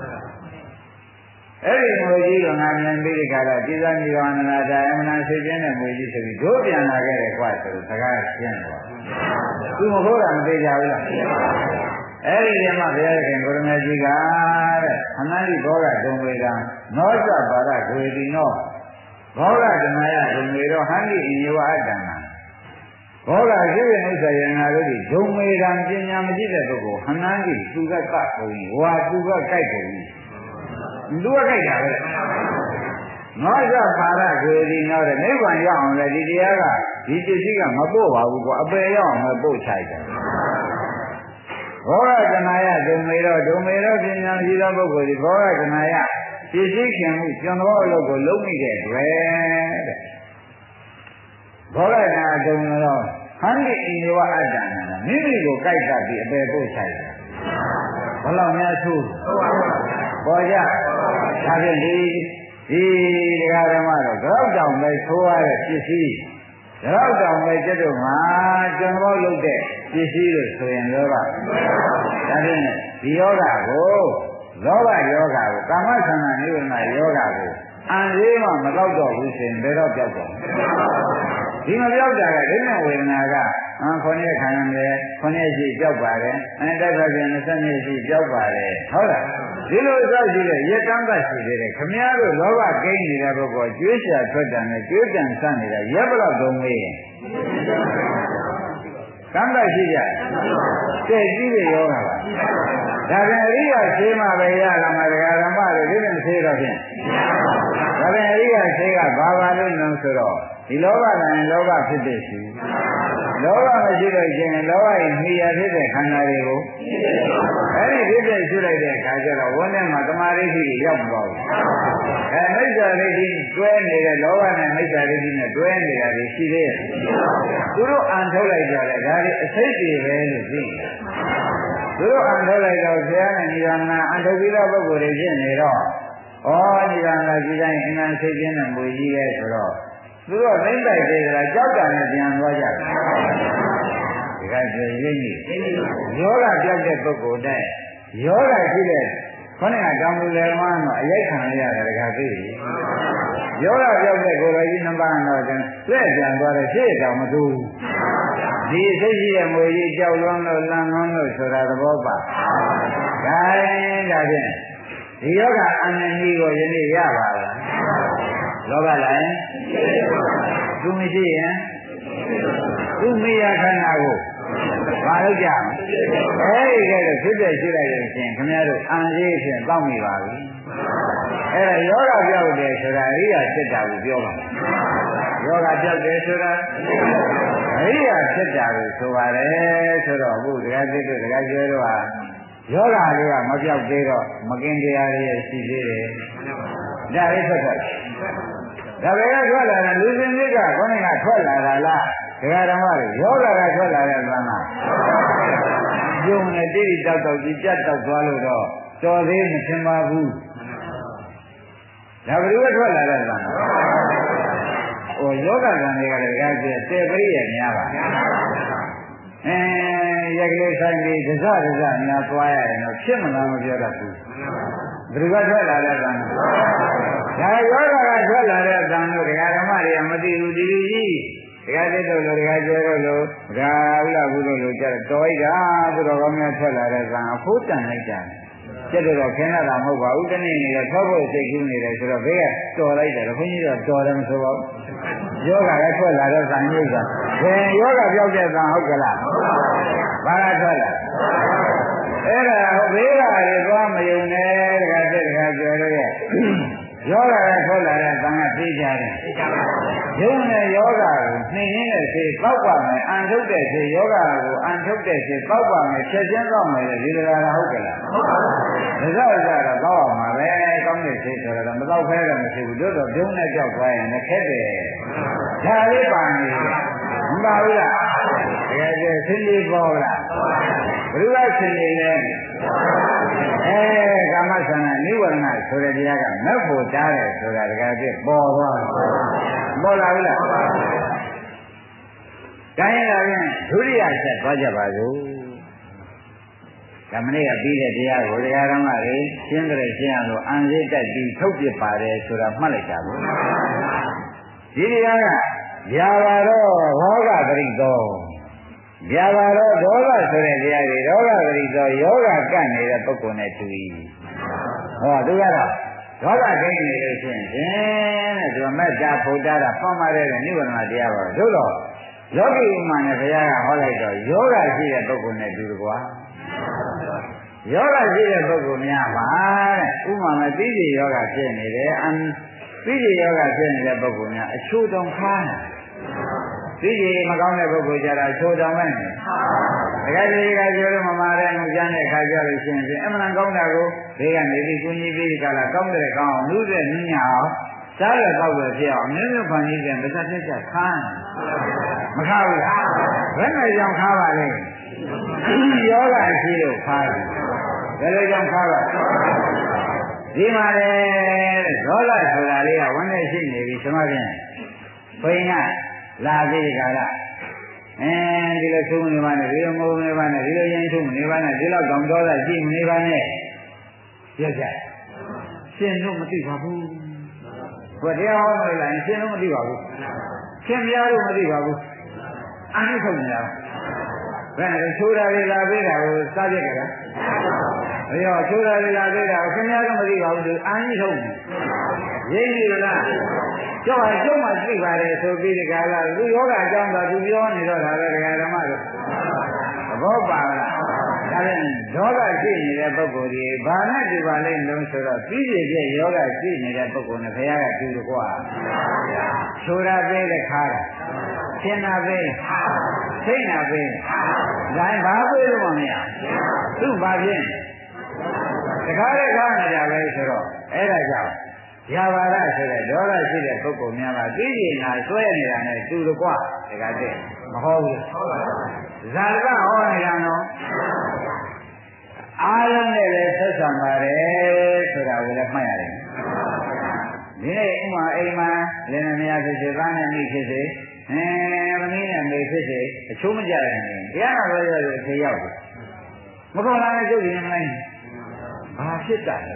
Speaker 2: အဲ့ဒီငွေကြီးကငါမြင်ပြီးဒီကရကျေးဇူးညီတော်နာတာအမှန်စိတ်ပြင်းတဲ့ငွေကြီးဆိုပြီးတို့ပြန်လာခဲ့တယ်ကွာဆိုစကားရှင်းသွားသူမဟုတ်တာမသိကြဘူးလားအဲ့ဒီမှာဘုရားခင်ကိုရမေကြီးကတဲ့အနန္တိဘောဂဒုံဝေဒံနောသပါရဂွေတိနောဘောဂဓမ္မယဒုံဝေရောဟန္တိဣယောအတ္တနာဘောဂရှိတဲ့ဥစ္စာယနာတို့ဒီဒုံဝေဒံပညာမရှိတဲ့ပုဂ္ဂိုလ်ဟန္တိသူကကကုန်ဝါသူကကြိုက်ကုန်သူကကြိုက်တာပဲနောသပါရဂွေတိနောတဲ့နိဗ္ဗာန်ရောက်အောင်လေဒီတရားကဒီပစ္စည်းကမပို့ပါဘူးကွာအပယ်ရောက်အောင်မပို့ချိုက်တယ်ဘောဂတနာယဒုံမေရောပညာရှိသောပုဂ္ဂိုလ်ဒီဘောဂတနာယပစ္စည်းခင်မှုကျွန်တော်အလုပ်ကိုလုံးမိတဲ့တွေ့တဲ့ဘောဂတနာဒုံရောဟန္တိဣယောအတ္တနာမိမိကိုကြိုက်တတ်ပြီးအပေပို့ချိုက်တယ်ဘယ်လောက်များသို့ပေါ်ကြဒါဖြင့်ဒီတရားဓမ္မတော့ကြောက်တောင်ပဲသိုးရတဲ့ပစ္စည်းကြောက်တောင်ပဲကျွတ်တို့မှာကျွန်တော်လုပ်တဲ့ပစ္စည်းလို့ဆိုရင်လောဘဒါဖြင့်ဒီယောဂကိုလောဘယောဂကိုကာမသန္တာနိဝရဏယောဂကိုအံလေးမှမတော့တော့ဘူးဆိုရင်ဘယ်တော့ပြောက်တော့ဒီမပြောက်တာကဒိဋ္ဌိဝေဒနာက9ရက်ခံရတယ်9ရက်ရှိပြောက်ပါတယ်တိုက်ပါပြန်20ရက်ရှိပြောက်ပါတယ်ဟုတ်လားဒီလိုအစရှိတဲ့ရက်ကန်းကရှိသေးတယ်ခမည်းတော်လောဘကိန်းနေတဲ့ပုဂ္ဂိုလ်ကျွေးရှာထွက်တယ်နဲ့ကျွေးကြံဆန့်နေတာရက်ဘလောက်တုံးမေးရင်ကံကရှိကြတဲ့ကြီးတဲ့ယောဂပါဒါပြန်အရိယာရှိမှပဲရလာမှာတရားဓမ္မတွေဒီလိုသိတော့ဖြင့်ဒါပြန်အရိယာရှိကဘာပါလို့လဲဆိုတော့ဒီလောဘနဲ့လောဘဖြစ်တဲ့ရှိလောဘမရှိတော့ခြင်းလောဘရဲ့မိယာဖြစ်တဲ့ခန္ဓာတွေကိုအဲ့ဒီဖြစ်တဲ့ရှိလိုက်တဲ့အခါကျတော့ဝန်းထဲမှာတမာရိဋ္ဌိရောက်မသွားဘူးမိစ္ဆာရိဋ္ဌိတွဲနေတဲ့လောဘနဲ့မိစ္ဆာရိဋ္ဌိနဲ့တွဲနေတာတွေရှိသေးတယ်သူတို့အံထုတ်လိုက်ကြတယ်ဒါတွေအစိတ်တွေပဲလို့သိတယ်သူတို့အံထုတ်လိုက်တော့ဆရာနဲ့ညီတော်နာအံထုတ်ပြီးသောပုဂ္ဂိုလ်တွေဖြစ်နေတော့ဒီကံလာကြည့်တိုင်းအင်္ဂါစိတ်ပြင်းတဲ့မွေကြီးရဲ့ဆိုတော့သူတို့သိမ့်တိုက်သေးတာကြောက်တာနဲ့ပြန်သွားကြတယ်ဒီကကြွေရင်းကြီးယောဂပြောက်တဲ့ပုဂ္ဂိုလ်တဲ့ယောဂရှိတဲ့ခေါင်းကတောင်လူလယ်မန်းတော့အရိုက်ခံရရတယ်တခါသိပြီယောဂပြောက်တဲ့ကိုယ်တော်ကြီးနှစ်ပါးတော့လက်ပြန်သွားတယ်ရှေ့တောင်မတူဒီစိတ်ရှိတဲ့မွေကြီးကြောက်လွန်းလို့လန့်လွန်းလို့ဆိုတာသဘောပါဒါရင်ဒါဖြင့်ဒီယောဂအနန္တိကိုယနေ့ရပါလားလောဘလည်းသူမရှိရင်သူမိရခန္ဓာကိုဘာလို့ကြမလဲအဲဒီကဲတော့ဖြစ်တဲ့ရှိလိုက်လို့ရှင်ခင်ဗျားတို့အံကြီးဖြင့်တောက်မိပါပြီအဲ့ဒါယောဂပြောက်တယ်ဆိုတာအရိယာဖြစ်တာကိုပြောပါယောဂပြောက်တယ်ဆိုတာအရိယာဖြစ်တာကိုဆိုပါတယ်ဆိုတော့အခုတရားသိတို့တရားကျွဲတို့ဟာယောဂလေးကမပြောက်သေးတော့မကင်တရားလေးရှိသေးတယ်ဒါလေးထွက်ထွက်ဒါပဲကထွက်လာတာလူစင်လေးကခေါင်းကထွက်လာတာလားဒကာဓမ္မတွေယောဂကထွက်လာတဲ့သံဃာယုံနဲ့တိတိတောက်တောက်ကြီးကြက်တောက်သွားလို့တော့တော်သေးမထင်ပါဘူးဒါဘယ်လိုထွက်လာတဲ့သံဃာယောဂကံတွေကလည်းကားကျတဲ့ပရိယေများပါရက်ကလေးဆိုင်ပြီးဒဇဒဇများသွားရရင်တော့ဖြစ်မလားမပြောတတ်ဘူးဘယ်လိုထွက်လာတဲ့သံဃာဒါယောဂကထွက်လာတဲ့သံတို့ဒကာဓမ္မတွေကမသိဘူးဒီလူကြီးဒကာသစ်တို့လိုဒကာကျွဲတို့လိုဒကာဥလာဘူးတို့လိုကြတော့တော်လိုက်တာသူတော်ကောင်းများထွက်လာတဲ့သံအဖိုးတန်လိုက်တာကျက်တော့ခင်းရတာမဟုတ်ပါဘူးတနေ့နေတော့ထောက်ဖို့စိတ်ကူးနေတယ်ဆိုတော့ဘေးကတော်လိုက်တယ်ဘုန်းကြီးတော့တော်တယ်မဆိုပါဘူးယောဂကထွက်လာတဲ့သံညိတ်ကဘယ်ယောဂပြောက်တဲ့သံဟုတ်ကလားဘာကထွက်လာအဲ့ဒါဘေးကတွေသွားမယုံနဲ့ဒကာသစ်ဒကာကျွဲတို့ရဲ့ယောဂကထွက်လာတဲ့သံကသိကြတယ်ယုံနဲ့ယောဂကိုနှိမ့်ရင်းတဲ့စိတ်ပေါက်ပါမယ်အန်ထုတ်တဲ့စိတ်ယောဂကိုအန်ထုတ်တဲ့စိတ်ပေါက်ပါမယ်ဖြည့်ချင်းတော့မယ်ဒီလိုလားဟုတ်ကလားဟုတ်ပါဘူးဒါကြောင့်တော့အောင်မှာပဲကောင်းတဲ့စိတ်ဆိုတော့မတော့ဖဲတော့မရှိဘူးတို့တော့ယုံနဲ့ကြောက်သွားရင်လည်းခက်တယ်ဒါလေးပါနေမပါဘူးလားတကယ်ကျဆင်းလေးပေါ်လားဘယ်လိုလဲဆင်းလေးလဲကာမဆန္ဒနိဝရဏဆိုတဲ့တရားကမက်ဖို့တားတယ်ဆိုတာတကယ်ပြပေါ်သွားပေါ်လာပြီလားတိုင်းလာရင်ဒုတိယဆက်သွားကြပါစို့ဓမ္မနေ့ကပြီးတဲ့တရားကိုတရားဓမ္မတွေရှင်းကြရှင်းအောင်လို့အံစိတ်တက်ပြီးထုတ်ပြပါတယ်ဆိုတာမှတ်လိုက်တာကိုဒီတရားကຢာပါတော့ဟောကပရိသောຢာပါတော့ဒေါသဆိုတဲ့တရားတွေဒေါသပရိသောယောဂကတ်နေတဲ့ပုဂ္ဂိုလ်နဲ့တူ၏ဟောသူကတော့ဒေါသကိန်းနေလို့ရှိရင်တဲ့သူမက်တာဖုတ်တာမှန်ပါတယ်နိဗ္ဗာန်တရားပါသို့တော့ယောဂီဥမာနဲ့ဘုရားကဟောလိုက်တော့ယောဂရှိတဲ့ပုဂ္ဂိုလ်နဲ့တူတယ်ကွာယောဂရှိတဲ့ပုဂ္ဂိုလ်များပါတဲ့ဥမာမဲ့သိစီယောဂဖြစ်နေတယ်သိစီယောဂဖြစ်နေတဲ့ပုဂ္ဂိုလ်များအချိုးတောင်ခါသိစီမကောင်းတဲ့ပုဂ္ဂိုလ်ကြတာအချိုးတောင်ပဲနေတကယ်ကြီးကကျိုးလို့မမာတဲ့နှုတ်ကြမ်းတဲ့ခါကြလို့ရှိရင်အမှန်ကောင်းတာကိုဘေးကနေပြီးကုညီပြီးကြလားကောင်းတဲ့ကောင်းအောင်လူတဲ့နည်းညာအောင်စားရတော့ပဲဖြစ်အောင်မျိုးမျိုးဖန်ပြီးတဲ့မသက်သက်ချခန်းမခါဘူးလားဘယ်နဲ့ကြောင့်ခါပါလဲယောဂရှိလို့ခါတယ်ဘယ်လိုကြောင့်ခါပါဒီမှာလေဒေါသဆိုတာလေးကဝန်နဲ့ရှိနေပြီသမားပြန်ဘုရင်ကလာပြီးကြလားဒီလိုသုံးနေပါနဲ့ဒီလိုမဟုတ်နေပါနဲ့ဒီလိုရင်ထုံနေပါနဲ့ဒီလောက်ကောင်ဒေါသရှိမနေပါနဲ့ပြည့်ကြရှင်တို့မသိပါဘူးဘယ်တရားဟောလို့လဲရှင်တို့မသိပါဘူးရှင်များတို့မသိပါဘူးအမှုထုတ်နေတာဘယ်နဲ့ချိုးတာလေးလာပေးတာကိုစားပြက်ကြလားဘယ်ရောချိုးတာလေးလာပေးတာကိုရှင်များတို့မသိပါဘူးသူအမှုထုတ်နေရင်းနေလားကျောင်းဟာကျောင်းမှာသိပါတယ်ဆိုပြီးဒီကလာလူယောဂအကြောင်းသာသူပြောနေတော့တာပဲဒကာဓမ္မတို့သဘောပါလားဒါပြန်ယောဂရှိနေတဲ့ပုဂ္ဂိုလ်ဒီဘာနဲ့ဒီပါလိမ့်လို့ဆိုတော့ပြီးပြည့်ပြည့်ယောဂရှိနေတဲ့ပုဂ္ဂိုလ်နဲ့ဘုရားကတူတယ်ကွာဆိုတာပေးတဲ့ခါတာရှင်းတာပေးသိတာပေးဒါဘာပေးလို့မမရသူ့ဘာဖြစ်တခါတည်းခါနေကြပဲဆိုတော့အဲ့ဒါကြောင့်ຢာပါရဆိုတဲ့ဒေါသရှိတဲ့ပုဂ္ဂိုလ်များကသိကျင်တာဆွဲနေတာနဲ့တူတယ်ကွာတခါတည်းမဟုတ်ဘူးဇာတကဟောနေတာနော်အားလုံးနဲ့လည်းဆက်ဆံပါတယ်ဆိုတာကိုလည်းမှတ်ရတယ်ဒီနေ့ဥမာအိမ်မှာလင်းနေမရဖြစ်စေသားနဲ့မိဖြစ်စေသမီးနဲ့မိဖြစ်စေအချိုးမကြရဘူးတရားနာလို့ရလို့အသေးရောက်တယ်မခေါ်လာတဲ့ကျုပ်ရင်လိုက်ဘာဖြစ်တာလဲ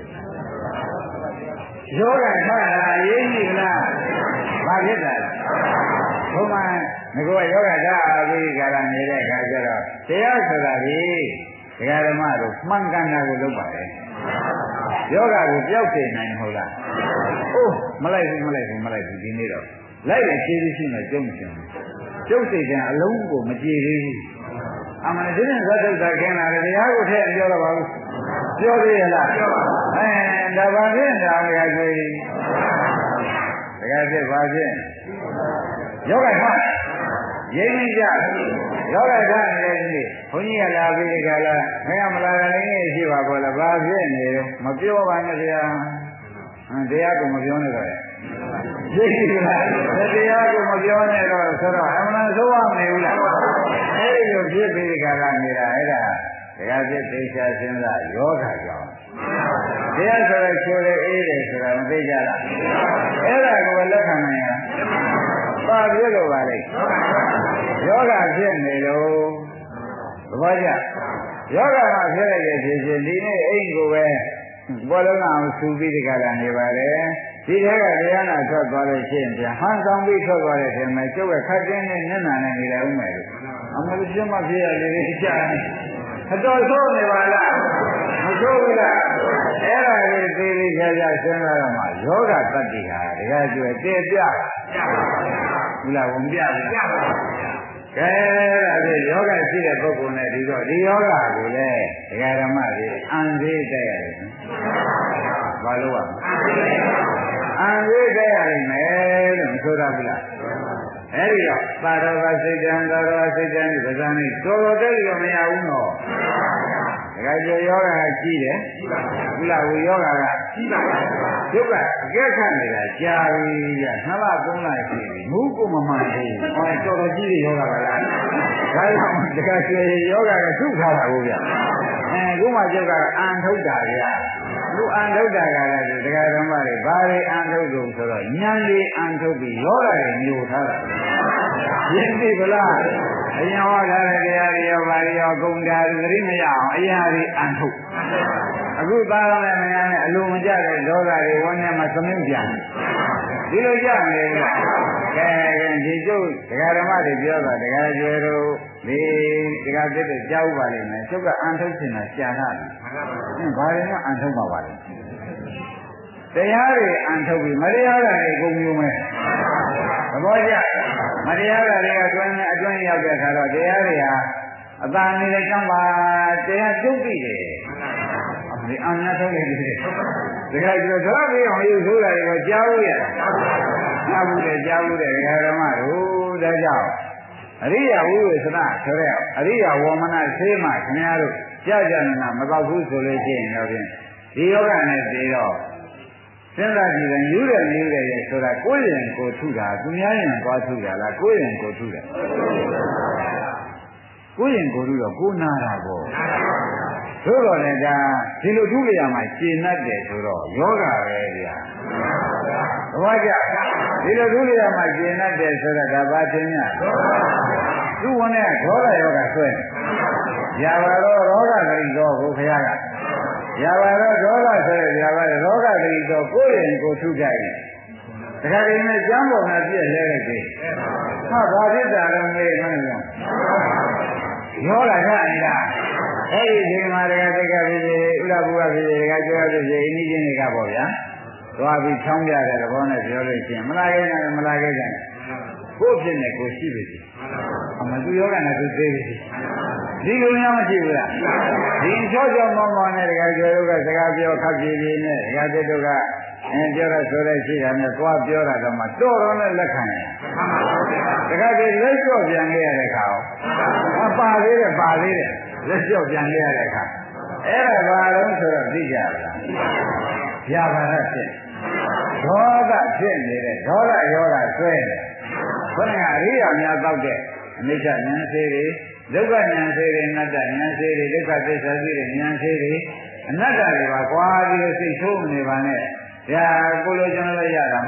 Speaker 2: ယောဂထားတာအရေးကြီးလားဘာဖြစ်တာလဲဘုမငါကယောဂထားပြီးကြလာနေတဲ့အခါကျတော့တရားဆိုတာဒီဒကာဓမ္မတို့မှန်ကန်တာကိုလုပ်ပါလေယောဂကိုပျောက်စေနိုင်မဟုတ်လားအိုးမလိုက်ဘူးဒီနေ့တော့လိုက်ရခြေရှိမှကျုံရှင်ကျုပ်စိတ်ကအလုံးကိုမကြည်သေးဘူးအမှန်တည်းနဲ့သတ်ထုတ်တာခင်းလာတယ်တရားကိုထည့်ပြောတော့ပါဘူးပြောသေးရလားပြောပါဒါပါဖြင့်ဒါကကြွေတကယ်ဖြစ်ပါဖြင့်ယောဂထားရင်းနှီးကြယောဂထားနေတဲ့နေ့ဘုန်းကြီးကလာပြီးဒီကလာမရမလာကလေးနဲ့ရှိပါဘောလားဘာဖြစ်နေတော့မပြောပါနဲ့ဗျာတရားကိုမပြောနဲ့တော့ရှိပြီလားတရားကိုမပြောနဲ့တော့ဆိုတော့အမှန်ဆိုးရမနေဘူးလားအဲဒီလိုဖြစ်ပြီးဒီကလာနေတာအဲ့ဒါတရားဖြစ်သိချာစဉ်းစားယောဂကြောင့်တရားဆိုတော့ချိုးတယ်အေးတယ်ဆိုတာမသိကြလားအဲ့ဒါကိုလက်ခံနိုင်ရပါပြလို့ပါလေယောဂဖြစ်နေလို့သဘောကျယောဂမှာဖြစ်လိုက်တဲ့ဖြစ်ဒီနေ့အိမ်ကိုပဲဘောလုံးအောင်ဆူပြီးဒီကလာနေပါတယ်ဒီထဲကတရားနာထွက်သွားလို့ရှိရင်ပြန်ဟန်ဆောင်ပြီးထွက်သွားတဲ့ထဲမှာကျုပ်ကခက်တင်းနဲ့မျက်နှာနဲ့နေတယ်ဦးမယ်လို့အမလို့ပြမဖြစ်ရလေကြာအတော်ဆိုးနေပါလားမဆိုးဘူးလားအဲ့ဒါလေးသေးသေးချာချာစဉ်းစားတော့မှယောဂတတ္တိဟာတကယ်ကျွဲတည်ပြဘူးလားဝင်ပြဘူးကဲအဲ့ဒါယောဂရှိတဲ့ပုဂ္ဂိုလ်နဲ့ဒီတော့ဒီယောဂကိုလေဒကာဓမ္မတွေအံသေးတဲ့ရတယ်ဘာလို့อ่ะအံသေးတဲ့ရမယ်လို့မဆိုရဘူးလားအဲ့ဒီတော့သာရဝစိတ်တံသာရဝစိတ်တံဒီပဇာနဲ့တော်တော်တက်လို့မရဘူးနော်ဒကာကျော်ယောဂကကြီးတယ်ဟုတ်လားဝီယောဂကကြီးပါပါဒုက္ခအကဲခတ်နေတာကြာပြီကနှစ်လသုံးလရှိပြီမူးကိုမမှန်ဘူးဟောတော်တော်ကြီးတဲ့ယောဂကလားဒါကြောင့်ဒကာကျော်ယောဂကထုထားတာကိုဗျခုမှကျုပ်ကအန်ထုတ်တာဗျသူအန်ထုတ်တာကလည်းဒကာဓမ္မတွေဘာတွေအန်ထုတ်ကုန်ဆိုတော့ဉာဏ်တွေအန်ထုတ်ပြီးယောဂတွေမျိုးထားတာရင်းသိဗလားအရင်ဟောထားတဲ့တရားတွေရောဘာတွေရောဂုံတာသတိမရအောင်အရာတွေအန်ထုတ်အခုသားရတဲ့နေရာနဲ့အလိုမကျတဲ့ဒေါသတွေဝန်းထဲမှာသမင်းပြန်ဒီလိုကြနေလားကဲဒီကျုပ်ဒကာဓမ္မတွေပြောတာဒကာကျွဲတို့ဒီဒကာပြည့်တဲ့ကြားဥပါလိမ့်မယ်ကျုပ်ကအန်ထုတ်နေတာရှားတာဘာတွေနဲ့အန်ထုတ်ပါပါလဲတရားတွေအန်ထုတ်ပြီးမတရားတာတွေကုန်မျိုးမယ်သဘောကျမတရားတာတွေကအတွင်းရောက်တဲ့အခါတော့တရားတွေဟာအတန်နေတဲ့ကြောင့်ပါတရားကျုပ်သိတယ်ဒီအများဆုံးနေတယ်ဒကာကျတော့ဒါပြီးအောင်ယူဆိုးတာတွေကိုကြားဘူးရကြားဘူးတဲ့ဒကာဓမ္မတို့ဒါကြောင့်အရိယဝိဝေသနာဆိုတဲ့အရိယဝေမနဆေးမှခင်ဗျားတို့ကြာနာမတော့ဘူးဆိုလို့ရှိရင်တော့ဖြင့်ဒီယောဂနဲ့သိတော့စဉ်းစားကြည့်ရင်ယူတယ်ရဲ့ဆိုတာကိုယ်ရင်ကိုထုတာသူများရင်သွားထုတာလားကိုယ်ရင်ကိုထုတာကိုယ်ရင်ကိုထုတော့ကိုနာတာပေါ့သို့တော်လည်းဒါဒီလိုထုရမှာရှင်းတတ်တယ်ဆိုတော့ယောဂပဲဗျာသဘောကျဒီလိုထုရမှာရှင်းတတ်တယ်ဆိုတော့ဒါဘာသိညာသူ့ဝင်တဲ့ဒေါသယောဂဆွဲရပါတော့ရောဂဂရိသောကိုခရကရပါတော့ဒေါသဆိုရပါတော့ရောဂဂရိသောကိုယ်ရင်ကိုထုကြရင်တခါတည်းနဲ့ကျမ်းပေါ်မှာပြည့်လဲလိုက်ပြီဟာဘာဖြစ်တာလဲမေးမှန်းလို့ရောလာကြနေတာအဲ့ဒီချိန်မှာတကယ်တကယ်ဖြစ်ဥရဘူဝဖြစ်တကယ်ကျော်ဖြစ်အင်းကြီးတွေကပေါ့ဗျာသွားပြီးချောင်းပြတဲ့သဘောနဲ့ပြောလို့ရှိရင်မလာခဲ့ကြနဲ့ကိုယ်ဖြစ်နေကိုရှိပြီအမှသူယောဂနဲ့သူသေးပြီဒီလိုများမရှိဘူးလားဒီချောချောမောမောနဲ့တကယ်ကျော်တို့ကစကားပြောခပ်ပြေပြေနဲ့တကယ်တို့ကပြောရဆိုတဲ့ရှိတာနဲ့သွားပြောတာတော့မှတော်တော်နဲ့လက်ခံရတကယ်ဒီလက်လျှော့ပြန်ခဲ့ရတဲ့ခါပါသေးတယ်လက်လျှော့ပြန်ခဲ့ရတဲ့ခါအဲ့ဒါဘာလို့ဆိုတော့သိကြလားဗျာပါရဖြစ်ဒေါသဖြစ်နေတဲ့ဒေါသယောဂဆွဲတယ်ဘုရားအရိယာများတောက်တဲ့အနိစ္စဉာဏ်သေးတွေဒုက္ခဉာဏ်သေးတွေအနတ္တဉာဏ်သေးတွေဒုက္ခသစ္စာသိတဲ့ဉာဏ်သေးတွေအနတ္တတွေပါကွာဒီလိုစိတ်ဆိုးနေပါနဲ့ဗျာကိုလိုကျွန်တော်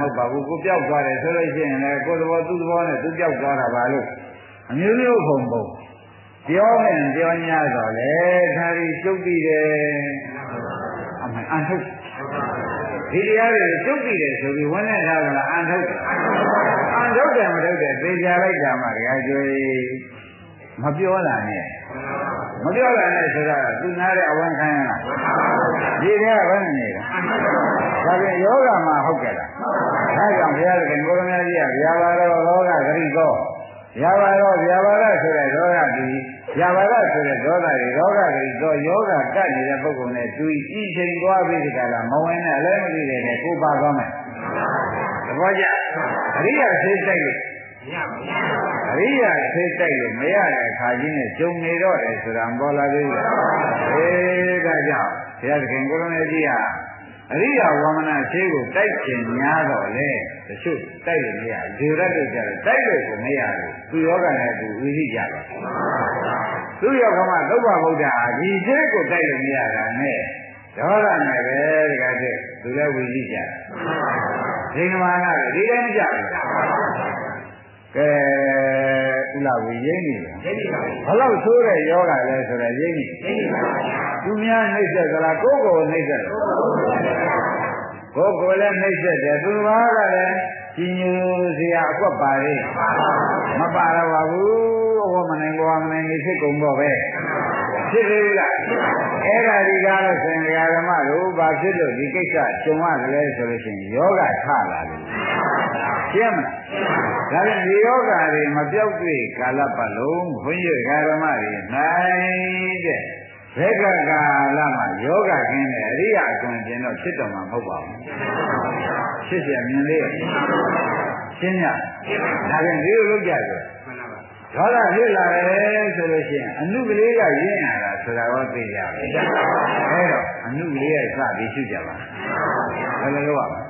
Speaker 2: ဟုတ်ပါဘူးကိုပြောက်သွားတယ်ဆိုလို့ရှိရင်လည်းကိုယ်သဘောသူ့သဘောနဲ့သူပြောက်သွားတာပါလို့အမျိုးမျိုးပုံပုံပြောရင်ပြော냐တော့လေဒါရီကျုပ်ပြီးတယ်အမှန်အထုတ်ဒီတရားတွေကျုပ်ပြီးတယ်ဆိုပြီးဝန်းနဲ့ထားတာအန်ထုတ်တယ်မထုတ်တယ်သေချာလိုက်တာမှတရားကျွေးမပြောလာနဲ့ဆိုတာသူနားတဲ့အဝန်ခံရလားဒီထဲကဘယ်နဲ့နေတာဒါပြန်ယောဂမှာဟုတ်ကြတာဒါကြောင့်ဘုရားခင်ကိုရမကြီးကဗျာပါတော့လောကဂရိကောဗျာပါတော့ဗျာပါဒဆိုတဲ့ဒေါသဒီဗျာပါဒဆိုတဲ့ဒေါသတွေလောကဂရိကောယောဂကတ်နေတဲ့ပုဂ္ဂိုလ်နဲ့သူဤချိန်သွားပြီးဒီကလာမဝင်နဲ့အလဲမသိတဲ့နဲ့ကိုပါသွားမယ်သဘောကျအရိယာသိစိတ်လို့အရိယာသိစိတ်လို့မရတဲ့အခါကြီးနဲ့ဂျုံနေတော့တယ်ဆိုတာပေါ်လာသေးတယ်ဒါကြောင့်ဘုရားသခင်ကိုရမကြီးကအရိယာဝါမနာသေးကိုတိုက်ကျင်များတော့လေတချို့တိုက်လို့မရဇေရတ်တို့ကြတယ်တိုက်လို့ကိုမရဘူးသူယောဂနဲ့သူဝိသိကြတယ်သူယောဂမှာသုဘဗုဒ္ဓဟာဒီသေးကိုတိုက်လို့မရတာနဲ့ဒေါသနဲ့ပဲတကယ်တည်းသူလည်းဝိသိကြတယ်ဒီကမာကဒီတိုင်းမကြဘူးကဲဥလာဝိရင်းနေဘလောက်ဆိုးတဲ့ယောဂလဲဆိုတော့ရင်းနေသူများနှိမ့်ဆက်သလားကိုယ်ကိုနှိမ့်ဆက်တယ်ကိုယ်ကိုလည်းနှိမ့်ဆက်တယ်သူဘာကလည်းကြီးညိုစရာအကွက်ပါလေမပါတော့ပါဘူးအဝမနိုင်ဘဝမနိုင်နေဖြစ်ကုန်တော့ပဲဖြစ်သေးလားအဲ့ဒါဒီကားလို့ဆိုရင်ဓမ္မတို့ဘာဖြစ်လို့ဒီကိစ္စကြုံရတယ်ဆိုလို့ရှိရင်ယောဂထလာတယ်ရှင်းမလားဒါဖြင့်ဒီယောဂတွေမပြောက်တွေ့ကာလပတ်လုံးဘုန်းကြီးဓမ္မတွေနိုင်တဲ့ဘက်ကကာလမှာယောဂခင်းတဲ့အရိယာအကွန်ကျင်တော့ဖြစ်တော်မှာမဟုတ်ပါဘူးဖြစ်เสียမြင်လေးရှင်းညဒါဖြင့်ဒီလိုလုပ်ကြတယ်ဒေါသဖြစ်လာတယ်ဆိုလို့ရှိရင်အနုကလေးကရင်းရတာဆိုတာတော့သိကြပါဘူးအဲတော့အနုကလေးရဲ့စပြီးရှုကြပါဘယ်လိုလုပ်ရမလဲ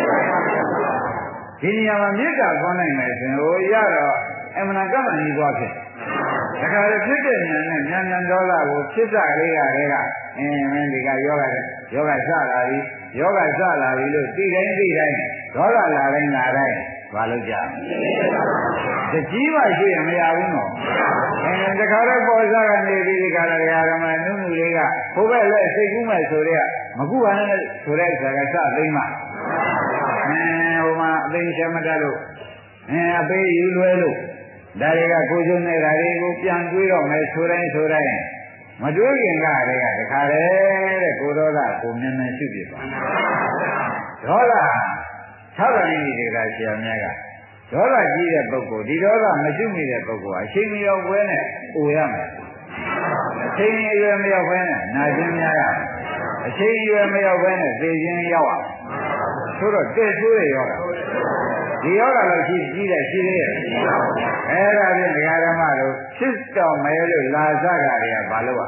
Speaker 2: ဒီနေရာမှာမေတ္တာခေါ်နိုင်မယ်ဆိုရင်ဟိုရတော့အမှန်ကမှန်ကြီးသွားဖြစ်ဒါကြတဲ့ဖြစ်တဲ့ဉာဏ်နဲ့ဉာဏ်ဒေါသကိုဖြစ်စလေးကမင်းဒီကယောဂစလာပြီလို့သိတိုင်းဒေါသလာတိုင်းဘာလို့ကြတကြီးမှရှိရင်မရဘူးနော်တခါတော့ပေါ်စားကနေပြီးဒီကရဓမ္မနုနုလေးကဘိုးဘက်လက်စိတ်ကူးမဲ့ဆိုတဲ့မကူပါနဲ့ဆိုတဲ့ဆရာကစသိမ့်မှဟိုမှာအသိရှမတတ်လို့အပေးယူလွယ်လို့ဒါတွေကကိုကျုံနေတာတွေကိုပြန်တွေးတော့မယ်ဆိုတိုင်းမတွေးခင်ကတည်းကတခါတည်းတဲ့ကိုဒေါသကိုမြန်မြန်ရှုပြပါဒေါသ၆ရင်းတွေကဆရာများကဒေါသကြီးတဲ့ပုဂ္ဂိုလ်ဒီဒေါသမရှုမိတဲ့ပုဂ္ဂိုလ်အချိန်မရောက်ဘဲနဲ့အိုရမယ်အချိန်အရွယ်မရောက်ဘဲနဲ့နာကျင်များရအချိန်အရွယ်မရောက်ဘဲနဲ့သိခြင်းရောက်အောင်ဆိုတော့တဲ့ဆိုးတဲ့ယောဂဒီယောဂလည်းရှိသေးရဲ့အဲ့ဒါဖြင့်ဒကာဓမ္မတို့ဖြစ်တော်မယ်လို့လာစကားတွေကဘာလို့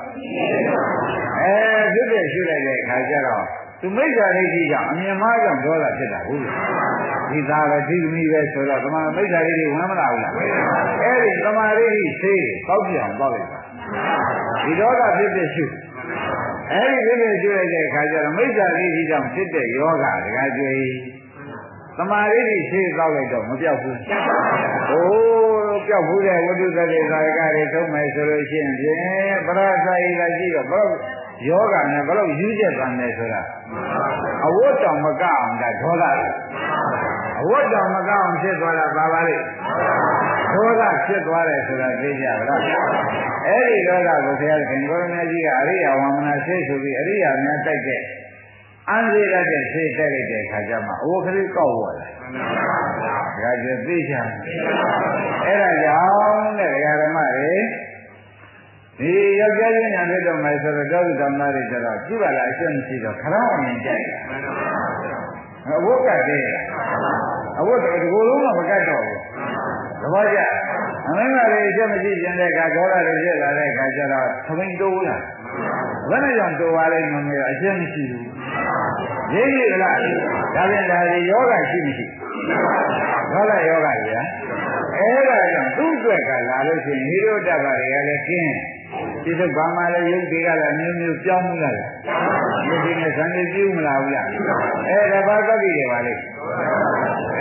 Speaker 2: ဖြစ်တဲ့ရှုလိုက်တဲ့အခါကျတော့သူမိစ္ဆာဒိဋ္ဌိကြောင့်အမြင်မှားကြောင့်ဒေါသဖြစ်တာဟုတ်လားဒီသားပဲဒီသမီးပဲဆိုတော့သမာမိစ္ဆာဒိဋ္ဌိဝင်မလာဘူးလားအဲ့ဒီသမာဓိရှိပေါက်ပြန်ပေါက်လိုက်တာဒီဒေါသဖြစ်တဲ့ရှုအဲ့ဒီဖြစ်တဲ့ရှုလိုက်တဲ့အခါကျတော့မိစ္ဆာဒိဋ္ဌိကြောင့်ဖြစ်တဲ့ယောဂဒကာကျွေးသမာဓိရှိပေါက်လိုက်တော့မပြောက်ဘူးပြောက်ဘူးတဲ့ဝိတုသတိသာရကတွေသုံးမယ်ဆိုလို့ရှိရင်ဖြင့်ပရသာယိကရှိတော့ဘယ်လိုယောဂနဲ့ဘယ်လိုယူချက်တန်လဲဆိုတာအဝတ်တောင်မကအောင်ဒါဒေါသအဝတ်တောင်မကအောင်ဖြစ်သွားတာပါပါလေဒေါသဖြစ်သွားတယ်ဆိုတာသိကြပါလားအဲ့ဒီဒေါသကိုဘုရားခင်ကိုရမကြီးကအရိယာဝါမနာဆေးဆိုပြီးအရိယာများတိုက်တဲ့အန်းသေးတဲ့ဆေးတိုက်လိုက်တဲ့အခါကျမှအဝတ်ကလေးကောက်သွားတယ်ဒါကြသိချင်အဲ့ဒါကြောင့်တဲ့ဓမ္မတွေဒီယောက်ျားချင်းညာဖြစ်တော့မယ်ဆိုတော့တောသူတော်သားတွေကျတော့သူ့ကလည်းအကျင့်မရှိတော့ခရောင်းအောင်ကြိုက်အဝတ်ကတည်းအဝတ်ဒီကိုယ်လုံးကမကတ်တော့ဘူးသဘောကျအမင်းကလည်းအကျင့်မရှိခြင်းတဲ့အခါဒေါသတွေဖြစ်လာတဲ့အခါကျတော့သမင်းတိုးလာဘယ်နဲ့ကြောင့်တိုးသွားလဲမမေးတော့အကျင့်မရှိဘူးရင်းရလားဒါပြန်ဒါဒီယောဂရှိမရှိဒေါသယောဂကြီးအဲ့ဒါကြောင့်သူ့အတွက်ကလာလို့ရှိရင်ဟိရိယတ္တဘာတွေကလည်းကျင်းဒီလိုဘာမှလည်းယုတ်တွေကလည်းမျိုးမျိုးပြောင်းမှုလားဒီနဲ့ဇန်နေပြုမလားဘူးလားအဲ့ဒါဘာကတိတွေပါလေ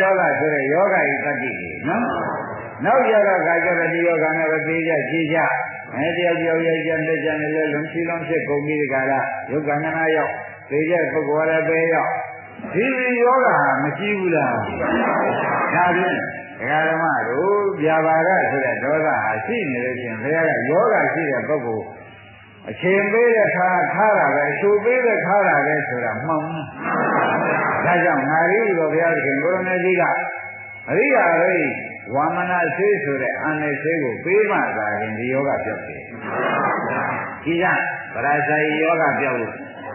Speaker 2: ယောဂဆိုတဲ့ယောဂဤတတိကြီးနော်နောက်ကြတော့ခါကျတော့ဒီယောဂနဲ့ပဲပြေးကြကြည်ကြတရားကြောက်ရိုက်ကြလက်ကြနဲ့လည်းလုံးချီလုံးဖြစ်ကုန်ပြီးဒီကရယုတ်ကန္နနာရောက်ပြေးကြပုဂ္ဂိုလ်လည်းပဲရောက်ဒီယောဂမရှိဘူးလားဒါဖြင့်ဒကာဓမ္မတို့ဗျာပါဒဆိုတဲ့ဒေါသဟာရှိနေလို့ချင်းဘုရားကယောဂရှိတဲ့ပုဂ္ဂိုလ်အချိန်ပေးတဲ့ခါခါတာပဲအချိုပေးတဲ့ခါတာပဲဆိုတာမှန်ဘူးဒါကြောင့်ငါရီတော်ဘုရားသခင်ကိုရဏကြီးကအရိယာရိဝါမနာဆေးဆိုတဲ့အန္တဆေးကိုပေးမှသာရင်ဒီယောဂပြောက်တယ်ဒီကပရာဇာယယောဂပြောက်လို့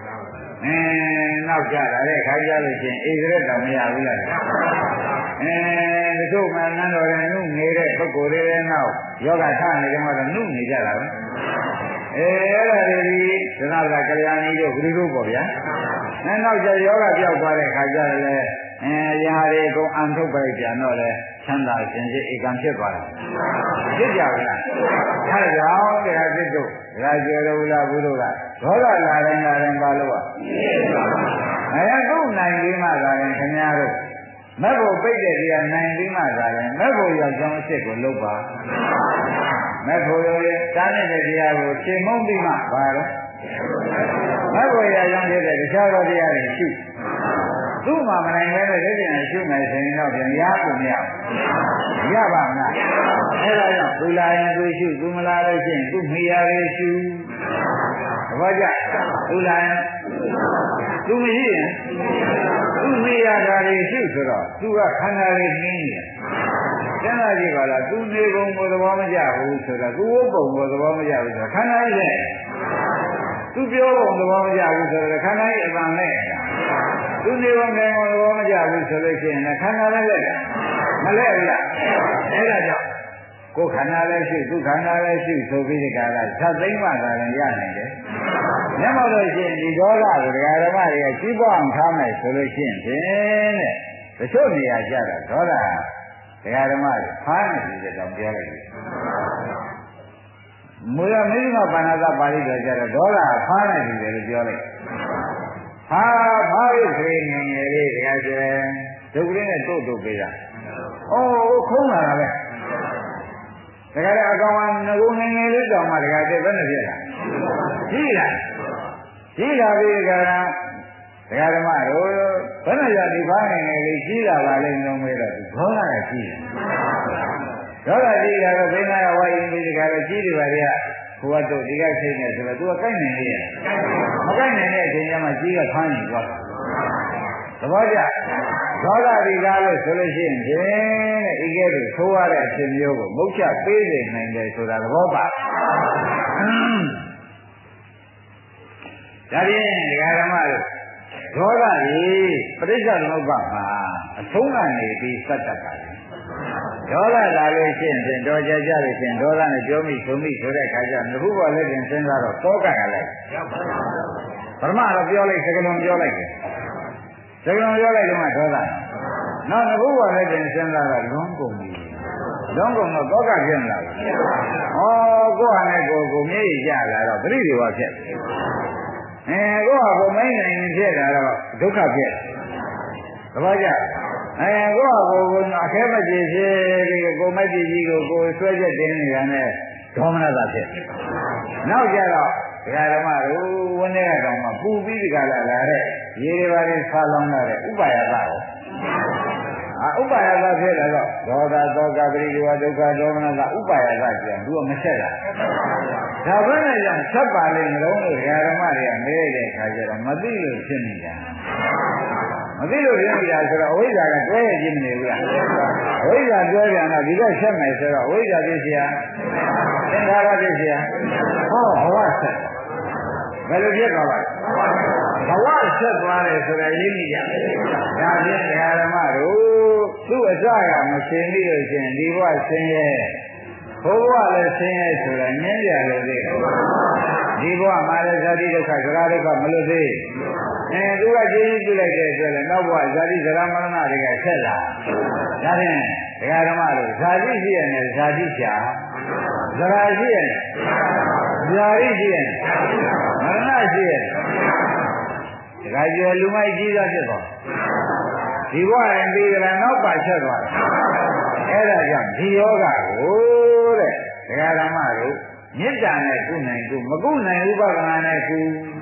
Speaker 2: နောက်ကြတာလေခါကြလို့ချင်းဧကရက်တောင်မရဘူးလားတချို့မှနန်းတော်ရင်နုနေတဲ့ပုဂ္ဂိုလ်တွေလည်းနောက်ယောဂထနေကြမှာတော့နုနေကြတာပဲအဲ့ဒါတွေဒီသနာပဒကလျာဏီတို့ဂရုတို့ပေါ့ဗျာနောက်ကျယောဂပြောက်သွားတဲ့ခါကျတော့လေရာတွေကုန်အံထုတ်ပိုက်ပြန်တော့လေချမ်းသာခြင်းစိတ်ဧကံဖြစ်သွားတယ်ဖြစ်ကြဘူးလားအဲဒါကြောင့်တရားစစ်တို့ရာကျေရဝလာဘုတို့ကဒေါသလာတိုင်းပါလို့သူ့နိုင်ပြီးမှသာရင်ခင်ဗျားတို့မက်ဖို့ပိတ်တဲ့တရားနိုင်ပြီးမှသာရင်မက်ဖို့ရောက်ကြောင်းအစ်ကိုလုပ်ပါမက်ဖို့ရောတားတဲ့တရားကိုရှင်းမုံပြီးမှပါတော့မက်ဖို့ရောက်ကြောင်းဖြစ်တဲ့တခြားသောတရားတွေရှိသူ့မှာမနိုင်ပဲနဲ့ဒီပြန်ရှုမယ်ဆိုရင်တော့ပြန်ရဖို့မရဘူးရပါမလားအဲဒါကြောင့်သူလာရင်သူရှုသူမလာလို့ရှိရင်သူမိရလေးရှုဘာကြသူလာရင်သူမရှိရင်သူမိရတာလေးရှုဆိုတော့သူကခန္ဓာလေးနှင်းနေတယ်ကျန်တာကြည့်ပါလားသူနေပုံကိုသဘောမကျဘူးဆိုတော့သူဝုတ်ပုံကိုသဘောမကျဘူးဆိုတော့ခန္ဓာရဲ့သူပြောပုံသဘောမကျဘူးဆိုတော့ခန္ဓာရဲ့အပံနဲ့သူနေပုံငယ်ကိုသဘောမကျဘူးဆိုလို့ရှိရင်ခန္ဓာလည်းလက်မလဲဘူးလားအဲ့ဒါကြောင့်ကိုယ်ခန္ဓာလည်းရှိသူခန္ဓာလည်းရှိဆိုပြီးဒီကရသတ်သိမ့်မှသာလည်းရနိုင်တယ်။မျက်မှောက်လို့ရှိရင်ဒီဒေါသကိုဒကာဓမ္မတွေကကြီးပွားအောင်ထားမယ်ဆိုလို့ရှိရင်ဖြင့်တဲ့တချို့နေရာကျတော့ဒေါသဒကာဓမ္မတွေဖားနေပြီတဲ့တောင်ပြောလိုက်ပြီ။မူရမိမပါဏာသပါဠိတော်ကျတော့ဒေါသဖားနေပြီလို့ပြောလိုက်။ဖားရခေငယ်ငယ်လေးဒကာကျဲဒုက္ခလေးနဲ့တို့ပေးတာ။အော်ခုံးလာတာပဲ။ဒါကြတဲ့အကောင်ကငကိုငငယ်လေးတောင်မှတကယ်တည်းဘယ်နဲ့ဖြစ်လာကြီးလာပြီကဒကာဓမ္မတို့ဘယ်နဲ့ရဒီဘာငငယ်လေးကြီးလာပါလိမ့်လို့မေးတော့ဘောကလည်းကြီးတယ်ဒေါသကြီးတာတော့ဘိန်းကဝိုင်းပြီးဒကာတော့ကြီးတယ်ပါလေဘုရားတို့ဒီကစိတ်နဲ့ဆိုတော့ तू ကကိုက်နိုင်လေရမကိုက်နိုင်တဲ့အချိန်ကျမှကြီးကဖမ်းနေသွားတာသဘောကျဒေါသဒီကားလို့ဆိုလို့ရှိရင်ဖြင့်ဤကဲ့သို့ဆိုးရတဲ့အဖြစ်မျိုးကိုမုတ်ချပေးနေနိုင်တယ်ဆိုတာသဘောပါဒါဖြင့်ဒကာဓမ္မတို့ဒေါသကြီးပရိစ္ဆေသမုပ္ပါမှာအဆုံးကနေပြီးစက်တတ်တာလေဒေါသလာလို့ရှိရင်တော်ကြကြလို့ရှိရင်ဒေါသနဲ့ပြောမိဆိုမိဆိုတဲ့ခါကျငခုပေါ်လက်တင်စဉ်းစားတော့တောကရလိုက်ပရမတော့ပြောလိုက်စကလုံးပြောလိုက်တယ်စကလုံးပြောလိုက်တော့မှဒေါသနောက်ငခုပေါ်လက်တင်စဉ်းစားတော့လွန်ကုန်ပြီလွန်ကုန်တော့တောကပြင်းလာပြီဩကိုယ့်ဟာနဲ့ကိုမျက်ရည်ကျလာတော့ပရိဒီဝဖြစ်ကိုယ့်ဟာကိုမိုင်းနိုင်ဖြစ်တာတော့ဒုက္ခဖြစ်သဘောကျကိုယ့်ဟာကိုအခဲမကြည့်ဖြစ်ပြီးကိုမိုက်ကြည့်ကြီးကိုဆွဲချက်တင်းနေတာနဲ့ဒေါမနတာဖြစ်နောက်ကြတော့ဒကာဓမ္မတို့ဝန်းထဲကတော့မှပူပြီးဒီကလာတဲ့ရေတွေပါလေးဆာလောင်းလာတဲ့ဥပါယသကိုဥပါယသဖြစ်လာတော့ဒေါသသောကပရိဒီဝဒုက္ခဒေါမနတာဥပါယသပြန်သူကမဆက်တာဒါဘယ်နဲ့ကြောင့်ဆက်ပါလိမ့်မလို့ဒကာဓမ္မတွေကမေးတဲ့အခါကျတော့မသိလို့ဖြစ်နေတာမသိလို့ဖြစ်နေတာဆိုတော့အဝိဇ္ဇာကတွဲရခြင်းမနေဘူးလားအဝိဇ္ဇာတွဲပြန်တော့ဒီကဆက်မယ်ဆိုတော့အဝိဇ္ဇာဖြစ်เสียသင်္ခါရဖြစ်เสียဟောဘဝဆက်ဘယ်လိုဖြစ်သွားပါလဲဘဝဆက်သွားတယ်ဆိုတော့ရင်းမိကြဒါဖြင့်ဒကာဓမ္မတို့သူ့အစကမရှင်းပြီးလို့ရှိရင်ဒီဘဝဆင်းရဲဘုရားလည်းဆင်းရဲဆိုတာညင်းကြလို့လေဒီဘဝမှာလည်းဇာတိဒုက္ခဇရာဒုက္ခမလွတ်သေးသူကကျေးဇူးပြုလိုက်တဲ့အတွက်လည်းနောက်ဘဝဇာတိဇရာမရဏတွေကဆက်လာဒါဖြင့်ဒကာဓမ္မတို့ဇာတိရှိရနဲ့ဇာတိချာဇရာရှိရနဲ့ဇာတိရှိရနဲ့မရဏရှိရနဲ့ဒကာကျော်လူမိုက်ကြီးသားဖြစ်သွားဒဒီဘဝရင်ပြီးကြလားနောက်ပါချက်သွားတယ်အဲ့ဒါကြောင့်ဒီယောဂကိုတဲ့ဒကာဓမ္မတို့မေတ္တာနဲ့ကုနိုင်ကုမကုနိုင်ဥပဒနာနဲ့ကု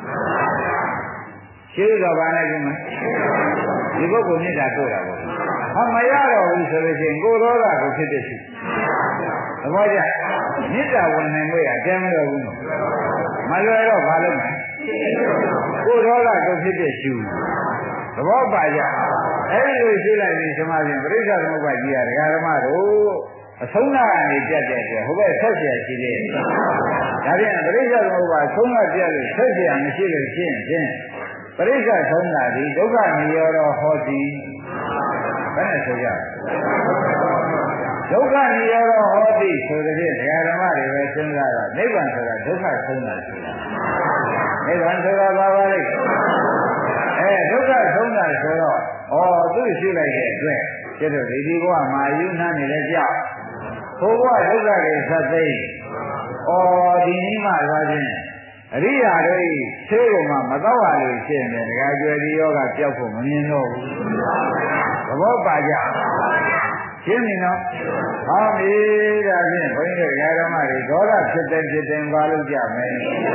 Speaker 2: ရှိတော့ဘာနဲ့ကုမဒီပုဂ္ဂိုလ်မေတ္တာတို့တာပေါ့ဟာမရတော့ဘူးဆိုလို့ရှိရင်ကိုယ်တော်ကကိုဖြစ်တဲ့ရှိသဘောကျမေတ္တာဝင်နိုင်လို့ရတဲမလို့ဘူးမလွယ်တော့ဘာလုပ်မလဲကိုယ်တော်ကကိုဖြစ်တဲ့ရှိသဘောပါကြအဲ့ဒီလိုရှိလိုက်ပြီးသမာဓိပရိစ္ဆေသမုပ္ပါကြီးရဒကာဓမ္မတို့အဆုံးနာကနေပြတ်တဲ့အတွက်ဟိုဘက်ဆက်เสียရှိသေးတယ်ဒါပြန်ပရိစ္ဆေသမုပ္ပါဆုံးနာပြတ်လို့ဆက်เสียမရှိလို့ရှင်းဖြင့်ပရိစ္ဆေဆုံးနာသည်ဒုက္ခនិရောဓဟောတိဘယ်နဲ့ဆိုကြဒုက္ခនិရောဓဟောတိဆိုတဲ့ဖြင့်ဒကာဓမ္မတွေပဲစဉ်းစားတာနိဗ္ဗာန်ဆိုတာဒုက္ခဆုံးတာဆိုတာနိဗ္ဗာန်ဆိုတာဘာပါလဲဒုက္ခဆုံးတာဆိုတော့သူ့ရှိလိုက်တဲ့အတွက်ကျတော့ဒီဘဝမှာယူနှမ်းနေတဲ့ကြောက်ဘုရားဒုက္ခတွေဆက်သိဒီနည်းမှသွားခြင်းအရိယာတို့ဆေးကုန်မှာမတော့ရလို့ရှိရင်လည်းဒကာကျွယ်ဒီယောဂပျောက်ဖို့မမြင်တော့ဘူးသဘောပါကြရှင်းပြီနော်ဟောပြီဒါဖြင့်ဘုန်းကြီးတို့ဓမ္မတွေဒေါသဖြစ်တဲ့ဘာလို့ကြမယ်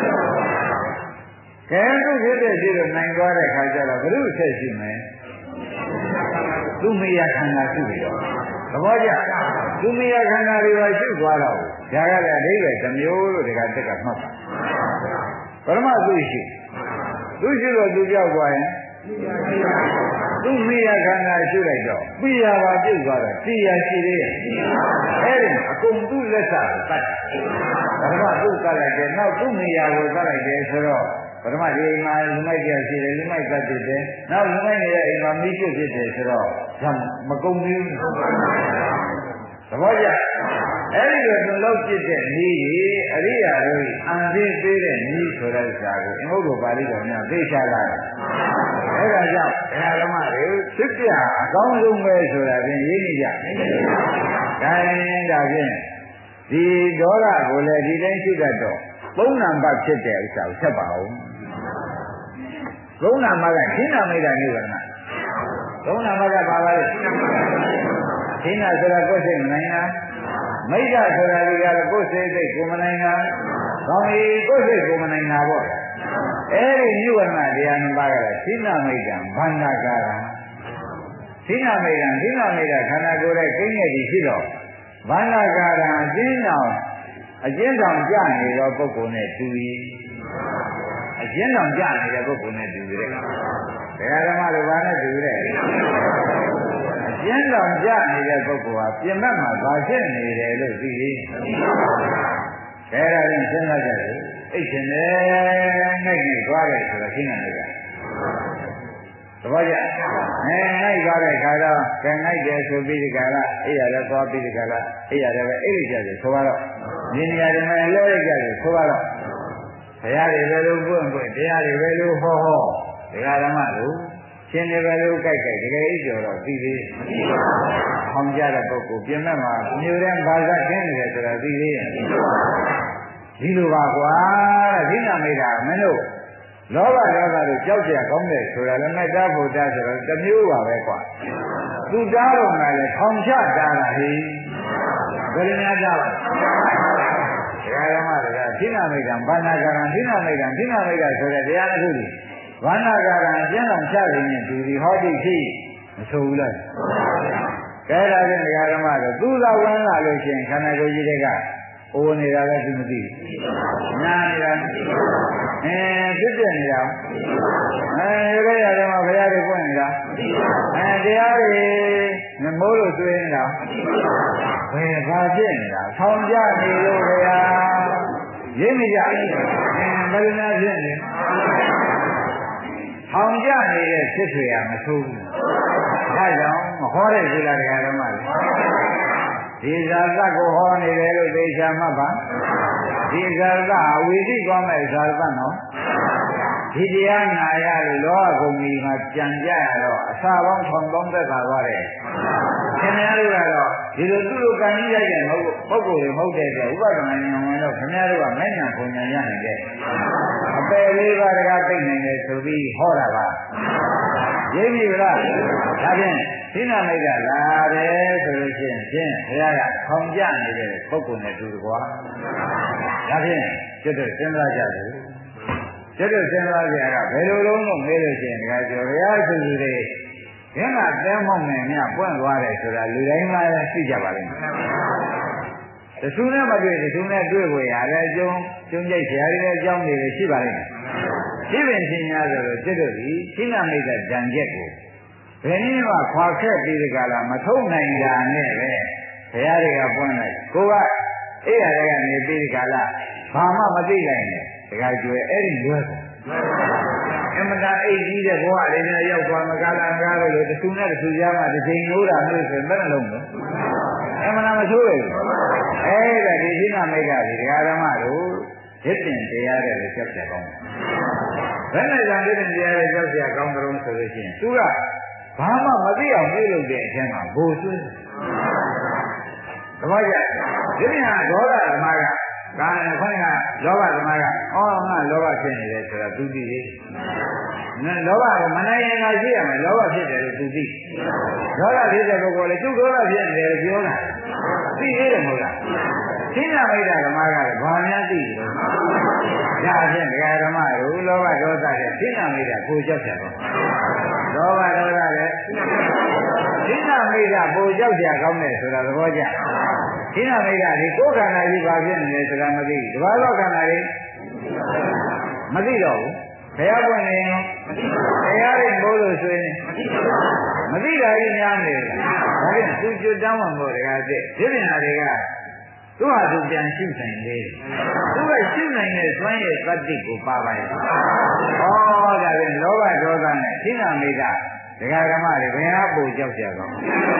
Speaker 2: ကဲသူဖြစ်တဲ့ရှိလို့နိုင်သွားတဲ့ခါကျတော့ဘုရုဆက်ရှိမယ်သူမေယခန္ဓာရှိပြီတော့သဘောကျသူမေယခန္ဓာတွေပါရှိသွားတော့ဒါကလည်းအဓိပ္ပာယ်တစ်မျိုးလို့ဒီကတက်ကမှတ်ပါပရမသူရှိလို့သူပြောက်သွားရင်သူမေယခန္ဓာရှိလိုက်တော့ပိယပါပြုတ်သွားတော့ပိယရှိသေးရဲ့အဲ့ဒီအကုန်သူ့လက်စကိုတတ်ပရမသူ့တတ်လိုက်တယ်နောက်သူမေယကိုတတ်လိုက်တယ်ဆိုတော့ပထမဒီအိမ်မှာလူမိုက်ပြရှိတယ်လူမိုက်ကတ်ဖြစ်တယ်နောက်လူမိုက်နေတဲ့အိမ်မှာမိကျွတ်ဖြစ်တယ်ဆိုတော့မကုန်ဘူးသဘောကျအဲ့ဒီလိုသူလောက်ဖြစ်တဲ့နည်းကြီးအရိယာတို့အံသိသေးတဲ့နည်းဆိုတဲ့စာကိုအင်္ဂုတ္တပါဠိတော်များသိချလာတယ်အဲ့ဒါကြောင့်ဓမ္မတွေဖြစ်ပြအကောင်းဆုံးပဲဆိုတာဖြင့်ရင်းနေကြဒါရင်ဒါဖြင့်ဒီဒေါသကိုလည်းဒီတိုင်းရှိတတ်တော့သုံးနံပါတ်ဖြစ်တဲ့ဥစ္စာကိုဆက်ပါအောင်သုံးနံပါတ်ကရှင်းနာမိတ်တာနိဗ္ဗာန်သုံးနံပါတ်ကဘာပါလဲရှင်းနာဆိုတာကိုယ်စိတ်မနိုင်တာမိတ်တာဆိုတာဒီကလည်းကိုယ်စိတ်စိတ်ကိုမနိုင်တာကောင်းပြီကိုယ်စိတ်ကိုမနိုင်တာပေါ့အဲ့ဒီနိဗ္ဗာန်တရားနှစ်ပါးကလည်းရှင်းနာမိတ်တာဘန္နာကာရရှင်းနာမိတ်တာခန္ဓာကိုယ်ရဲ့ကိန်းရဲ့ဒီရှိတော့ဘန္နာကာရအကျဉ်းဆောင်ကြနေတဲ့ပုဂ္ဂိုလ်နဲ့တူ၏အကျဉ်းဆောင်ကြနေတဲ့ပုဂ္ဂိုလ်နဲ့တူတယ်။တရားဓမ္မတို့ဘာနဲ့တူလဲ။အကျဉ်းဆောင်ကြနေတဲ့ပုဂ္ဂိုလ်ဟာပြင်ဘက်မှာဘာဖြစ်နေတယ်လို့သိပြီ။ဒါရင်စဉ်းစားကြတယ်။အိတ်ရှင်နဲ့နိုင်သွားတယ်ဆိုတော့ရှင်းရတယ်က။သဘောကျနိုင်သွားတဲ့ခါတော့ကဲနိုင်တယ်ဆိုပြီးဒီကလာအိပ်ရတယ်သွားပြီးဒီကလာအိပ်ရတယ်ပဲအိပ်ကြတယ်ဆိုတော့ဒီနေရာတွေမှာလဲလိုက်ကြတယ်ဆိုတော့ဘုရားတွေပဲလို့ပွင့်တရားတွေပဲလို့ဟောဒီကဓမ္မလို့ရှင်တွေပဲလို့ကြိုက်တကယ်အိပ်ကြော်တော့သိသေးဟောင်းကြတဲ့ပုဂ္ဂိုလ်ပြင်မဲ့မှာမျိုးတဲ့ဘာသာခင်းနေတယ်ဆိုတာသိသေးရဲ့ဒီလိုပါကွာတဲ့ဒီနာမိတ်တာမင်းတို့လောဘဒေါသတို့ကြောက်ကြကောင်းတယ်ဆိုတာလည်းမေတ္တာဘုဒ္ဓဆိုတော့တစ်မျိုးပါပဲကွာသူတားတော့မှလည်းထောင်ချတားတာဟိဘယ်လိုများကြပါလဲဓမ္မတွေကသီနာမိတ်ကဘာနာကာရံသီနာမိတ်ဆိုတဲ့တရားတစ်ခုကြီးဘာနာကာရံအကျဉ်းဆောင်ချနေတယ်သူဒီဟောတိရှိမဆိုဘူးလားကဲဒါဖြင့်ဓမ္မတွေသူသာဝင်လာလို့ရှိရင်ခန္ဓာကိုယ်ကြီးတွေကအိုးနေတာလည်းသူမသိဘူးနာနေတာဖြစ်ပြနေတာရဲရတယ်မှာဘုရားတွေပွင့်နေတာတရားတွေမမိုးလို့သွေးနေတာဘယ်ဘာဖြစ်နေတာဆောင်းကြနေလို့ဘုရားရင်းမကြဘယ်လိုများဖြစ်နေဆောင်းကြနေတဲ့ဖြစ်ထွေရမဆိုးဘူးဒါကြောင့်မဟောတဲ့ဒီလားတရားဓမ္မတွေဒီဇာတကိုဟောနေတယ်လို့သေချာမှတ်ပါဒီဇာတအဝိသိကောင်းမဲ့ဇာတနော်ဒီတရားနာရလို့လောကကုန်ကြီးမှာကြံကြရတော့အစာပေါင်း13သက်သာသွားတယ်ခင်ဗျားတို့ကတော့ဒီလိုသူ့လိုကံကြီးလိုက်တဲ့ပုဂ္ဂိုလ်တွေမဟုတ်တဲ့အတွက်ဥပဒနာဉာဏ်ဝင်တော့ခင်ဗျားတို့ကမဲ့ညာပုံညာရနိုင်တယ်အပယ်လေးပါးတကားသိနိုင်တယ်ဆိုပြီးဟောတာပါရိပ်ပြီလားဒါဖြင့်သိနာမိတ်ကလာတယ်ဆိုလို့ရှိရင်ဖြင့်ဘုရားကခေါင်ကြနေတဲ့ပုဂ္ဂိုလ်နဲ့တူတကွာဒါဖြင့်ကျွတ်တို့စဉ်းစားကြတယ်ကျွတ်တို့စဉ်းစားကြရကဘယ်လိုလုံးလို့မေးလို့ရှိရင်ဒါကြောဘုရားသူတွေဒီမှာတဲမောင်းနေမြပွင့်သွားတယ်ဆိုတာလူတိုင်းမှာသိကြပါလိမ့်မယ်တဆူနဲ့မတွေ့တဆူနဲ့တွေ့ကိုရတယ်ကျုံကြိတ်ဆရာတွေလည်းအကြောင်းတွေရှိပါလိမ့်မယ်ဒီပင်ရှင်များဆိုတော့ကျွတ်တို့ဒီသိနာမိတ်ကဓာန်ချက်ကိုဘယ်နည်းမှခွာခဲ့ပြီးဒီကလာမထုံနိုင်တာနဲ့ပဲဘုရားတွေကပွင့်လိုက်ကိုကအေးရတဲ့ကနေပြီးဒီကလာဘာမှမသိနိုင်နဲ့တခါကျွဲအဲ့ဒီလွဲတယ်အမတာအိတ်ကြီးတဲ့ဘဝလေးနဲ့ရောက်သွားမကလာကားလို့တဆူနဲ့တဆူကြားမှာတစ်ချိန်လို့တာလို့ဆိုဘယ်နှလုံးလဲအမနာမဆိုးဘူးအဲ့ဒါဒီသိနာမိတ်ကဒီဓမ္မတို့ရစ်တင်တရားတဲ့လို့ကြောက်ကြကောင်းတယ်ဘယ်နဲ့ကြောင့်ရစ်တင်တရားတဲ့ကြောက်ကြကောင်းကြုံဆိုလို့ရှိရင်သူကဘာမှမသိအောင်ပြုလုပ်တဲ့အချိန်မှာဘိုလ်ဆွေးသဘောကျဒီပြန်ဒေါသဓမ္မကဒါနဲ့ခေါင်းကလောဘဓမ္မကအော်ငါလောဘဖြစ်နေတယ်ဆိုတာသူသိသေးတယ်လောဘကမနိုင်ရင်သာရှိရမယ်လောဘဖြစ်တယ်လို့သူသိဒေါသဖြစ်တဲ့ပုဂ္ဂိုလ်လည်းသူဒေါသဖြစ်နေတယ်လို့ပြောတာသိသေးတယ်မဟုတ်လားသိနာမိတ်ဓမ္မကလည်းဘာများသိတယ်ဒါဖြင့်ဒကာဓမ္မတို့လောဘဒေါသတဲ့သိနာမိတ်ကိုကြောက်ကြတော့လောဘဒေါသလည်းသိနာမိတ်ကပိုကြောက်ကြကောင်းတယ်ဆိုတာသဘောကျသိနာမိတ်ကဒီကိုယ်ခန္ဓာကြီးဘာဖြစ်နေလဲဆိုတာမသိဘူးတပါးသောခန္ဓာကြီးမသိတော့ဘူးဘုရားပွင့်နေရင်တရားတွေမိုးလို့ဆိုရင်မသိတာကြီးများနေတယ်ဒါဖြင့်သူကျွတ်တောင်းမှမို့တကားသိဒီပြင်ဟာတွေကသူ့ဟာသူပြန်ရှုနိုင်လေသူကရှုနိုင်တဲ့စွမ်းရည်သတ္တိကိုပါပါရဲ့ဩဒါဖြင့်လောဘဒေါသနဲ့သိနာမိတ်ကဒကာဓမ္မတွေဘယ်ဟာပူကြောက်ကြတော့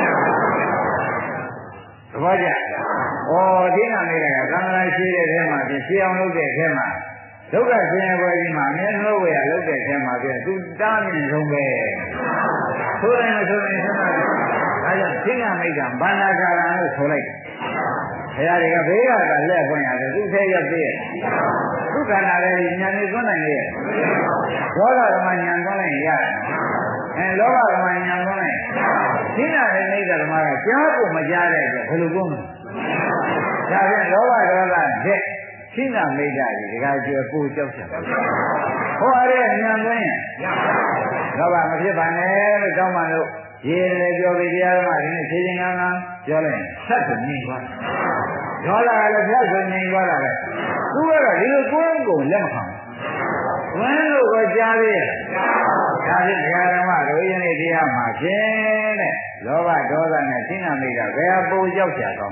Speaker 2: သဘောကျဩသိနာမိတ်ကသံဃာရှိတဲ့ထဲမှာပြင်ရှင်းအောင်လုပ်တဲ့ထဲမှာဒုက္ခဆင်းရဲပွဲကြီးမှာအမြဲတမ်းဝေရလုပ်တဲ့ထဲမှာပြင်သူတားမြင်ဆုံးပဲဆိုရင်မဆိုရင်ဆက်တာဒါကြောင့်သိနာမိတ်ကဘာနာကာရံလို့ဆိုလိုက်ဘုရားတွေကဘေးကလက်ဖွင့်ရတယ်သူထဲရောက်သေးရဲ့သူခန္ဓာလည်းဉာဏ်နဲ့သွန်းနိုင်ရဲ့ဒေါသဓမ္မဉာဏ်သွန်းလိုက်ရတယ်လောဘဓမ္မဉာဏ်သွန်းလိုက်သိနာတဲ့နိစ္စဓမ္မကကြားဖို့မကြားတဲ့အတွက်ဘယ်လိုကုန်လဲဒါဖြင့်လောဘဒေါသတဲ့သိနာမိတ်ဓာတ်ဒီကကျွယ်ပို့ကြောက်ချက်ဟောရတဲ့ဉာဏ်သွင်းရင်လောဘမဖြစ်ပါနဲ့လို့တောင်းပါလို့ရေလည်းပြောပြီးတရားဓမ္မတွေနဲ့ခြေချင်းကန်းကန်းပြောလိုက်ဆက်ဆိုငြိမ်သွားဒေါသကလည်းဖြတ်ဆိုငြိမ်သွားတာပဲသူကတော့ဒီလိုကိုယ်ကိုလက်မခံဘူးဝန်းလို့ကိုကြားသေးရဲ့ဒါဖြင့်တရားဓမ္မတို့ယနေ့တရားမှာဖြင့်တဲ့လောဘဒေါသနဲ့သိနာမိတ်ကဘယ်အပူကြောက်ကြကောင်း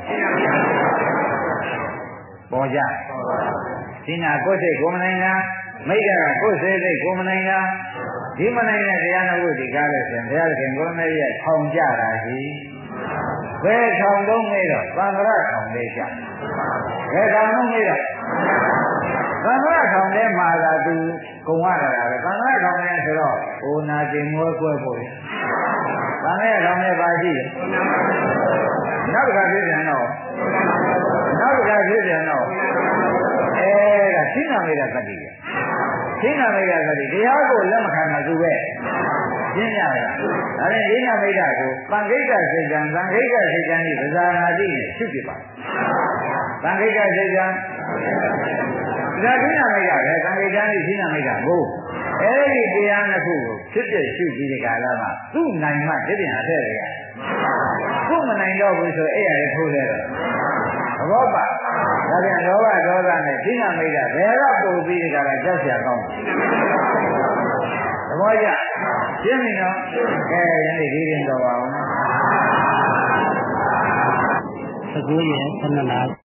Speaker 2: ပေါ်ကြသိနာကိုယ်စိတ်ကိုမနိုင်တာမိတ်ကကိုယ်စိတ်ကိုမနိုင်တာဒီမနိုင်တဲ့တရားနာဖို့ဒီကားလို့ဆိုရင်ဘုရားခင်ကိုရမေရဲ့ထောင်ကြတာကြီးဘယ်ထောင်သုံးမေးတော့သံဃာထောင်လေးကြဘယ်ထောင်သုံးမေးတော့သံဃာထောင်ထဲမှာသာသူကုံရတာပဲသံဃာထောင်ထဲဆိုတော့ဟိုနာကျင်မွဲကွဲဖို့လေသံဃာထောင်ထဲပါရှိတယ်နောက်တစ်ခါပြည့်ပြန်တော့နောက်တစ်ခါပြည့်ပြန်တော့ဒါသိနာမိတ်ကတတိယသိနာမိတ်ကတတိတရားကိုလက်မခံတာသူပဲရှင်းရတာဒါနဲ့သိနာမိတ်ကိုပံခိတ်ကစိတ်ကံသံခိတ်ကစိတ်ကံဒီပဇာနာတိနဲ့ရှုပြပါသံခိတ်ကစိတ်ကံဒါသိနာမိတ်ကပဲသံခိတ်ကံဒီသိနာမိတ်ကကိုအဲဒီတရားနှစ်ခုကိုဖြစ်တဲ့ရှုပြီးဒီကာလမှာသူ့နိုင်မှဒီပြင်အထက်တွေကသူ့မနိုင်တော့ဘူးဆိုအဲ့ရလေထိုးလဲတော့သဘောပါဒါပြန်လောဘဒေါသနဲ့သိနာမိတ်ကဘယ်တော့ပို့ပြီးဒီကလာကြောက်ရကောင်းသဘောကျရှင်းပြီနော်ယနေ့ဒီရင်တော့ပါအောင်19ရက်12လ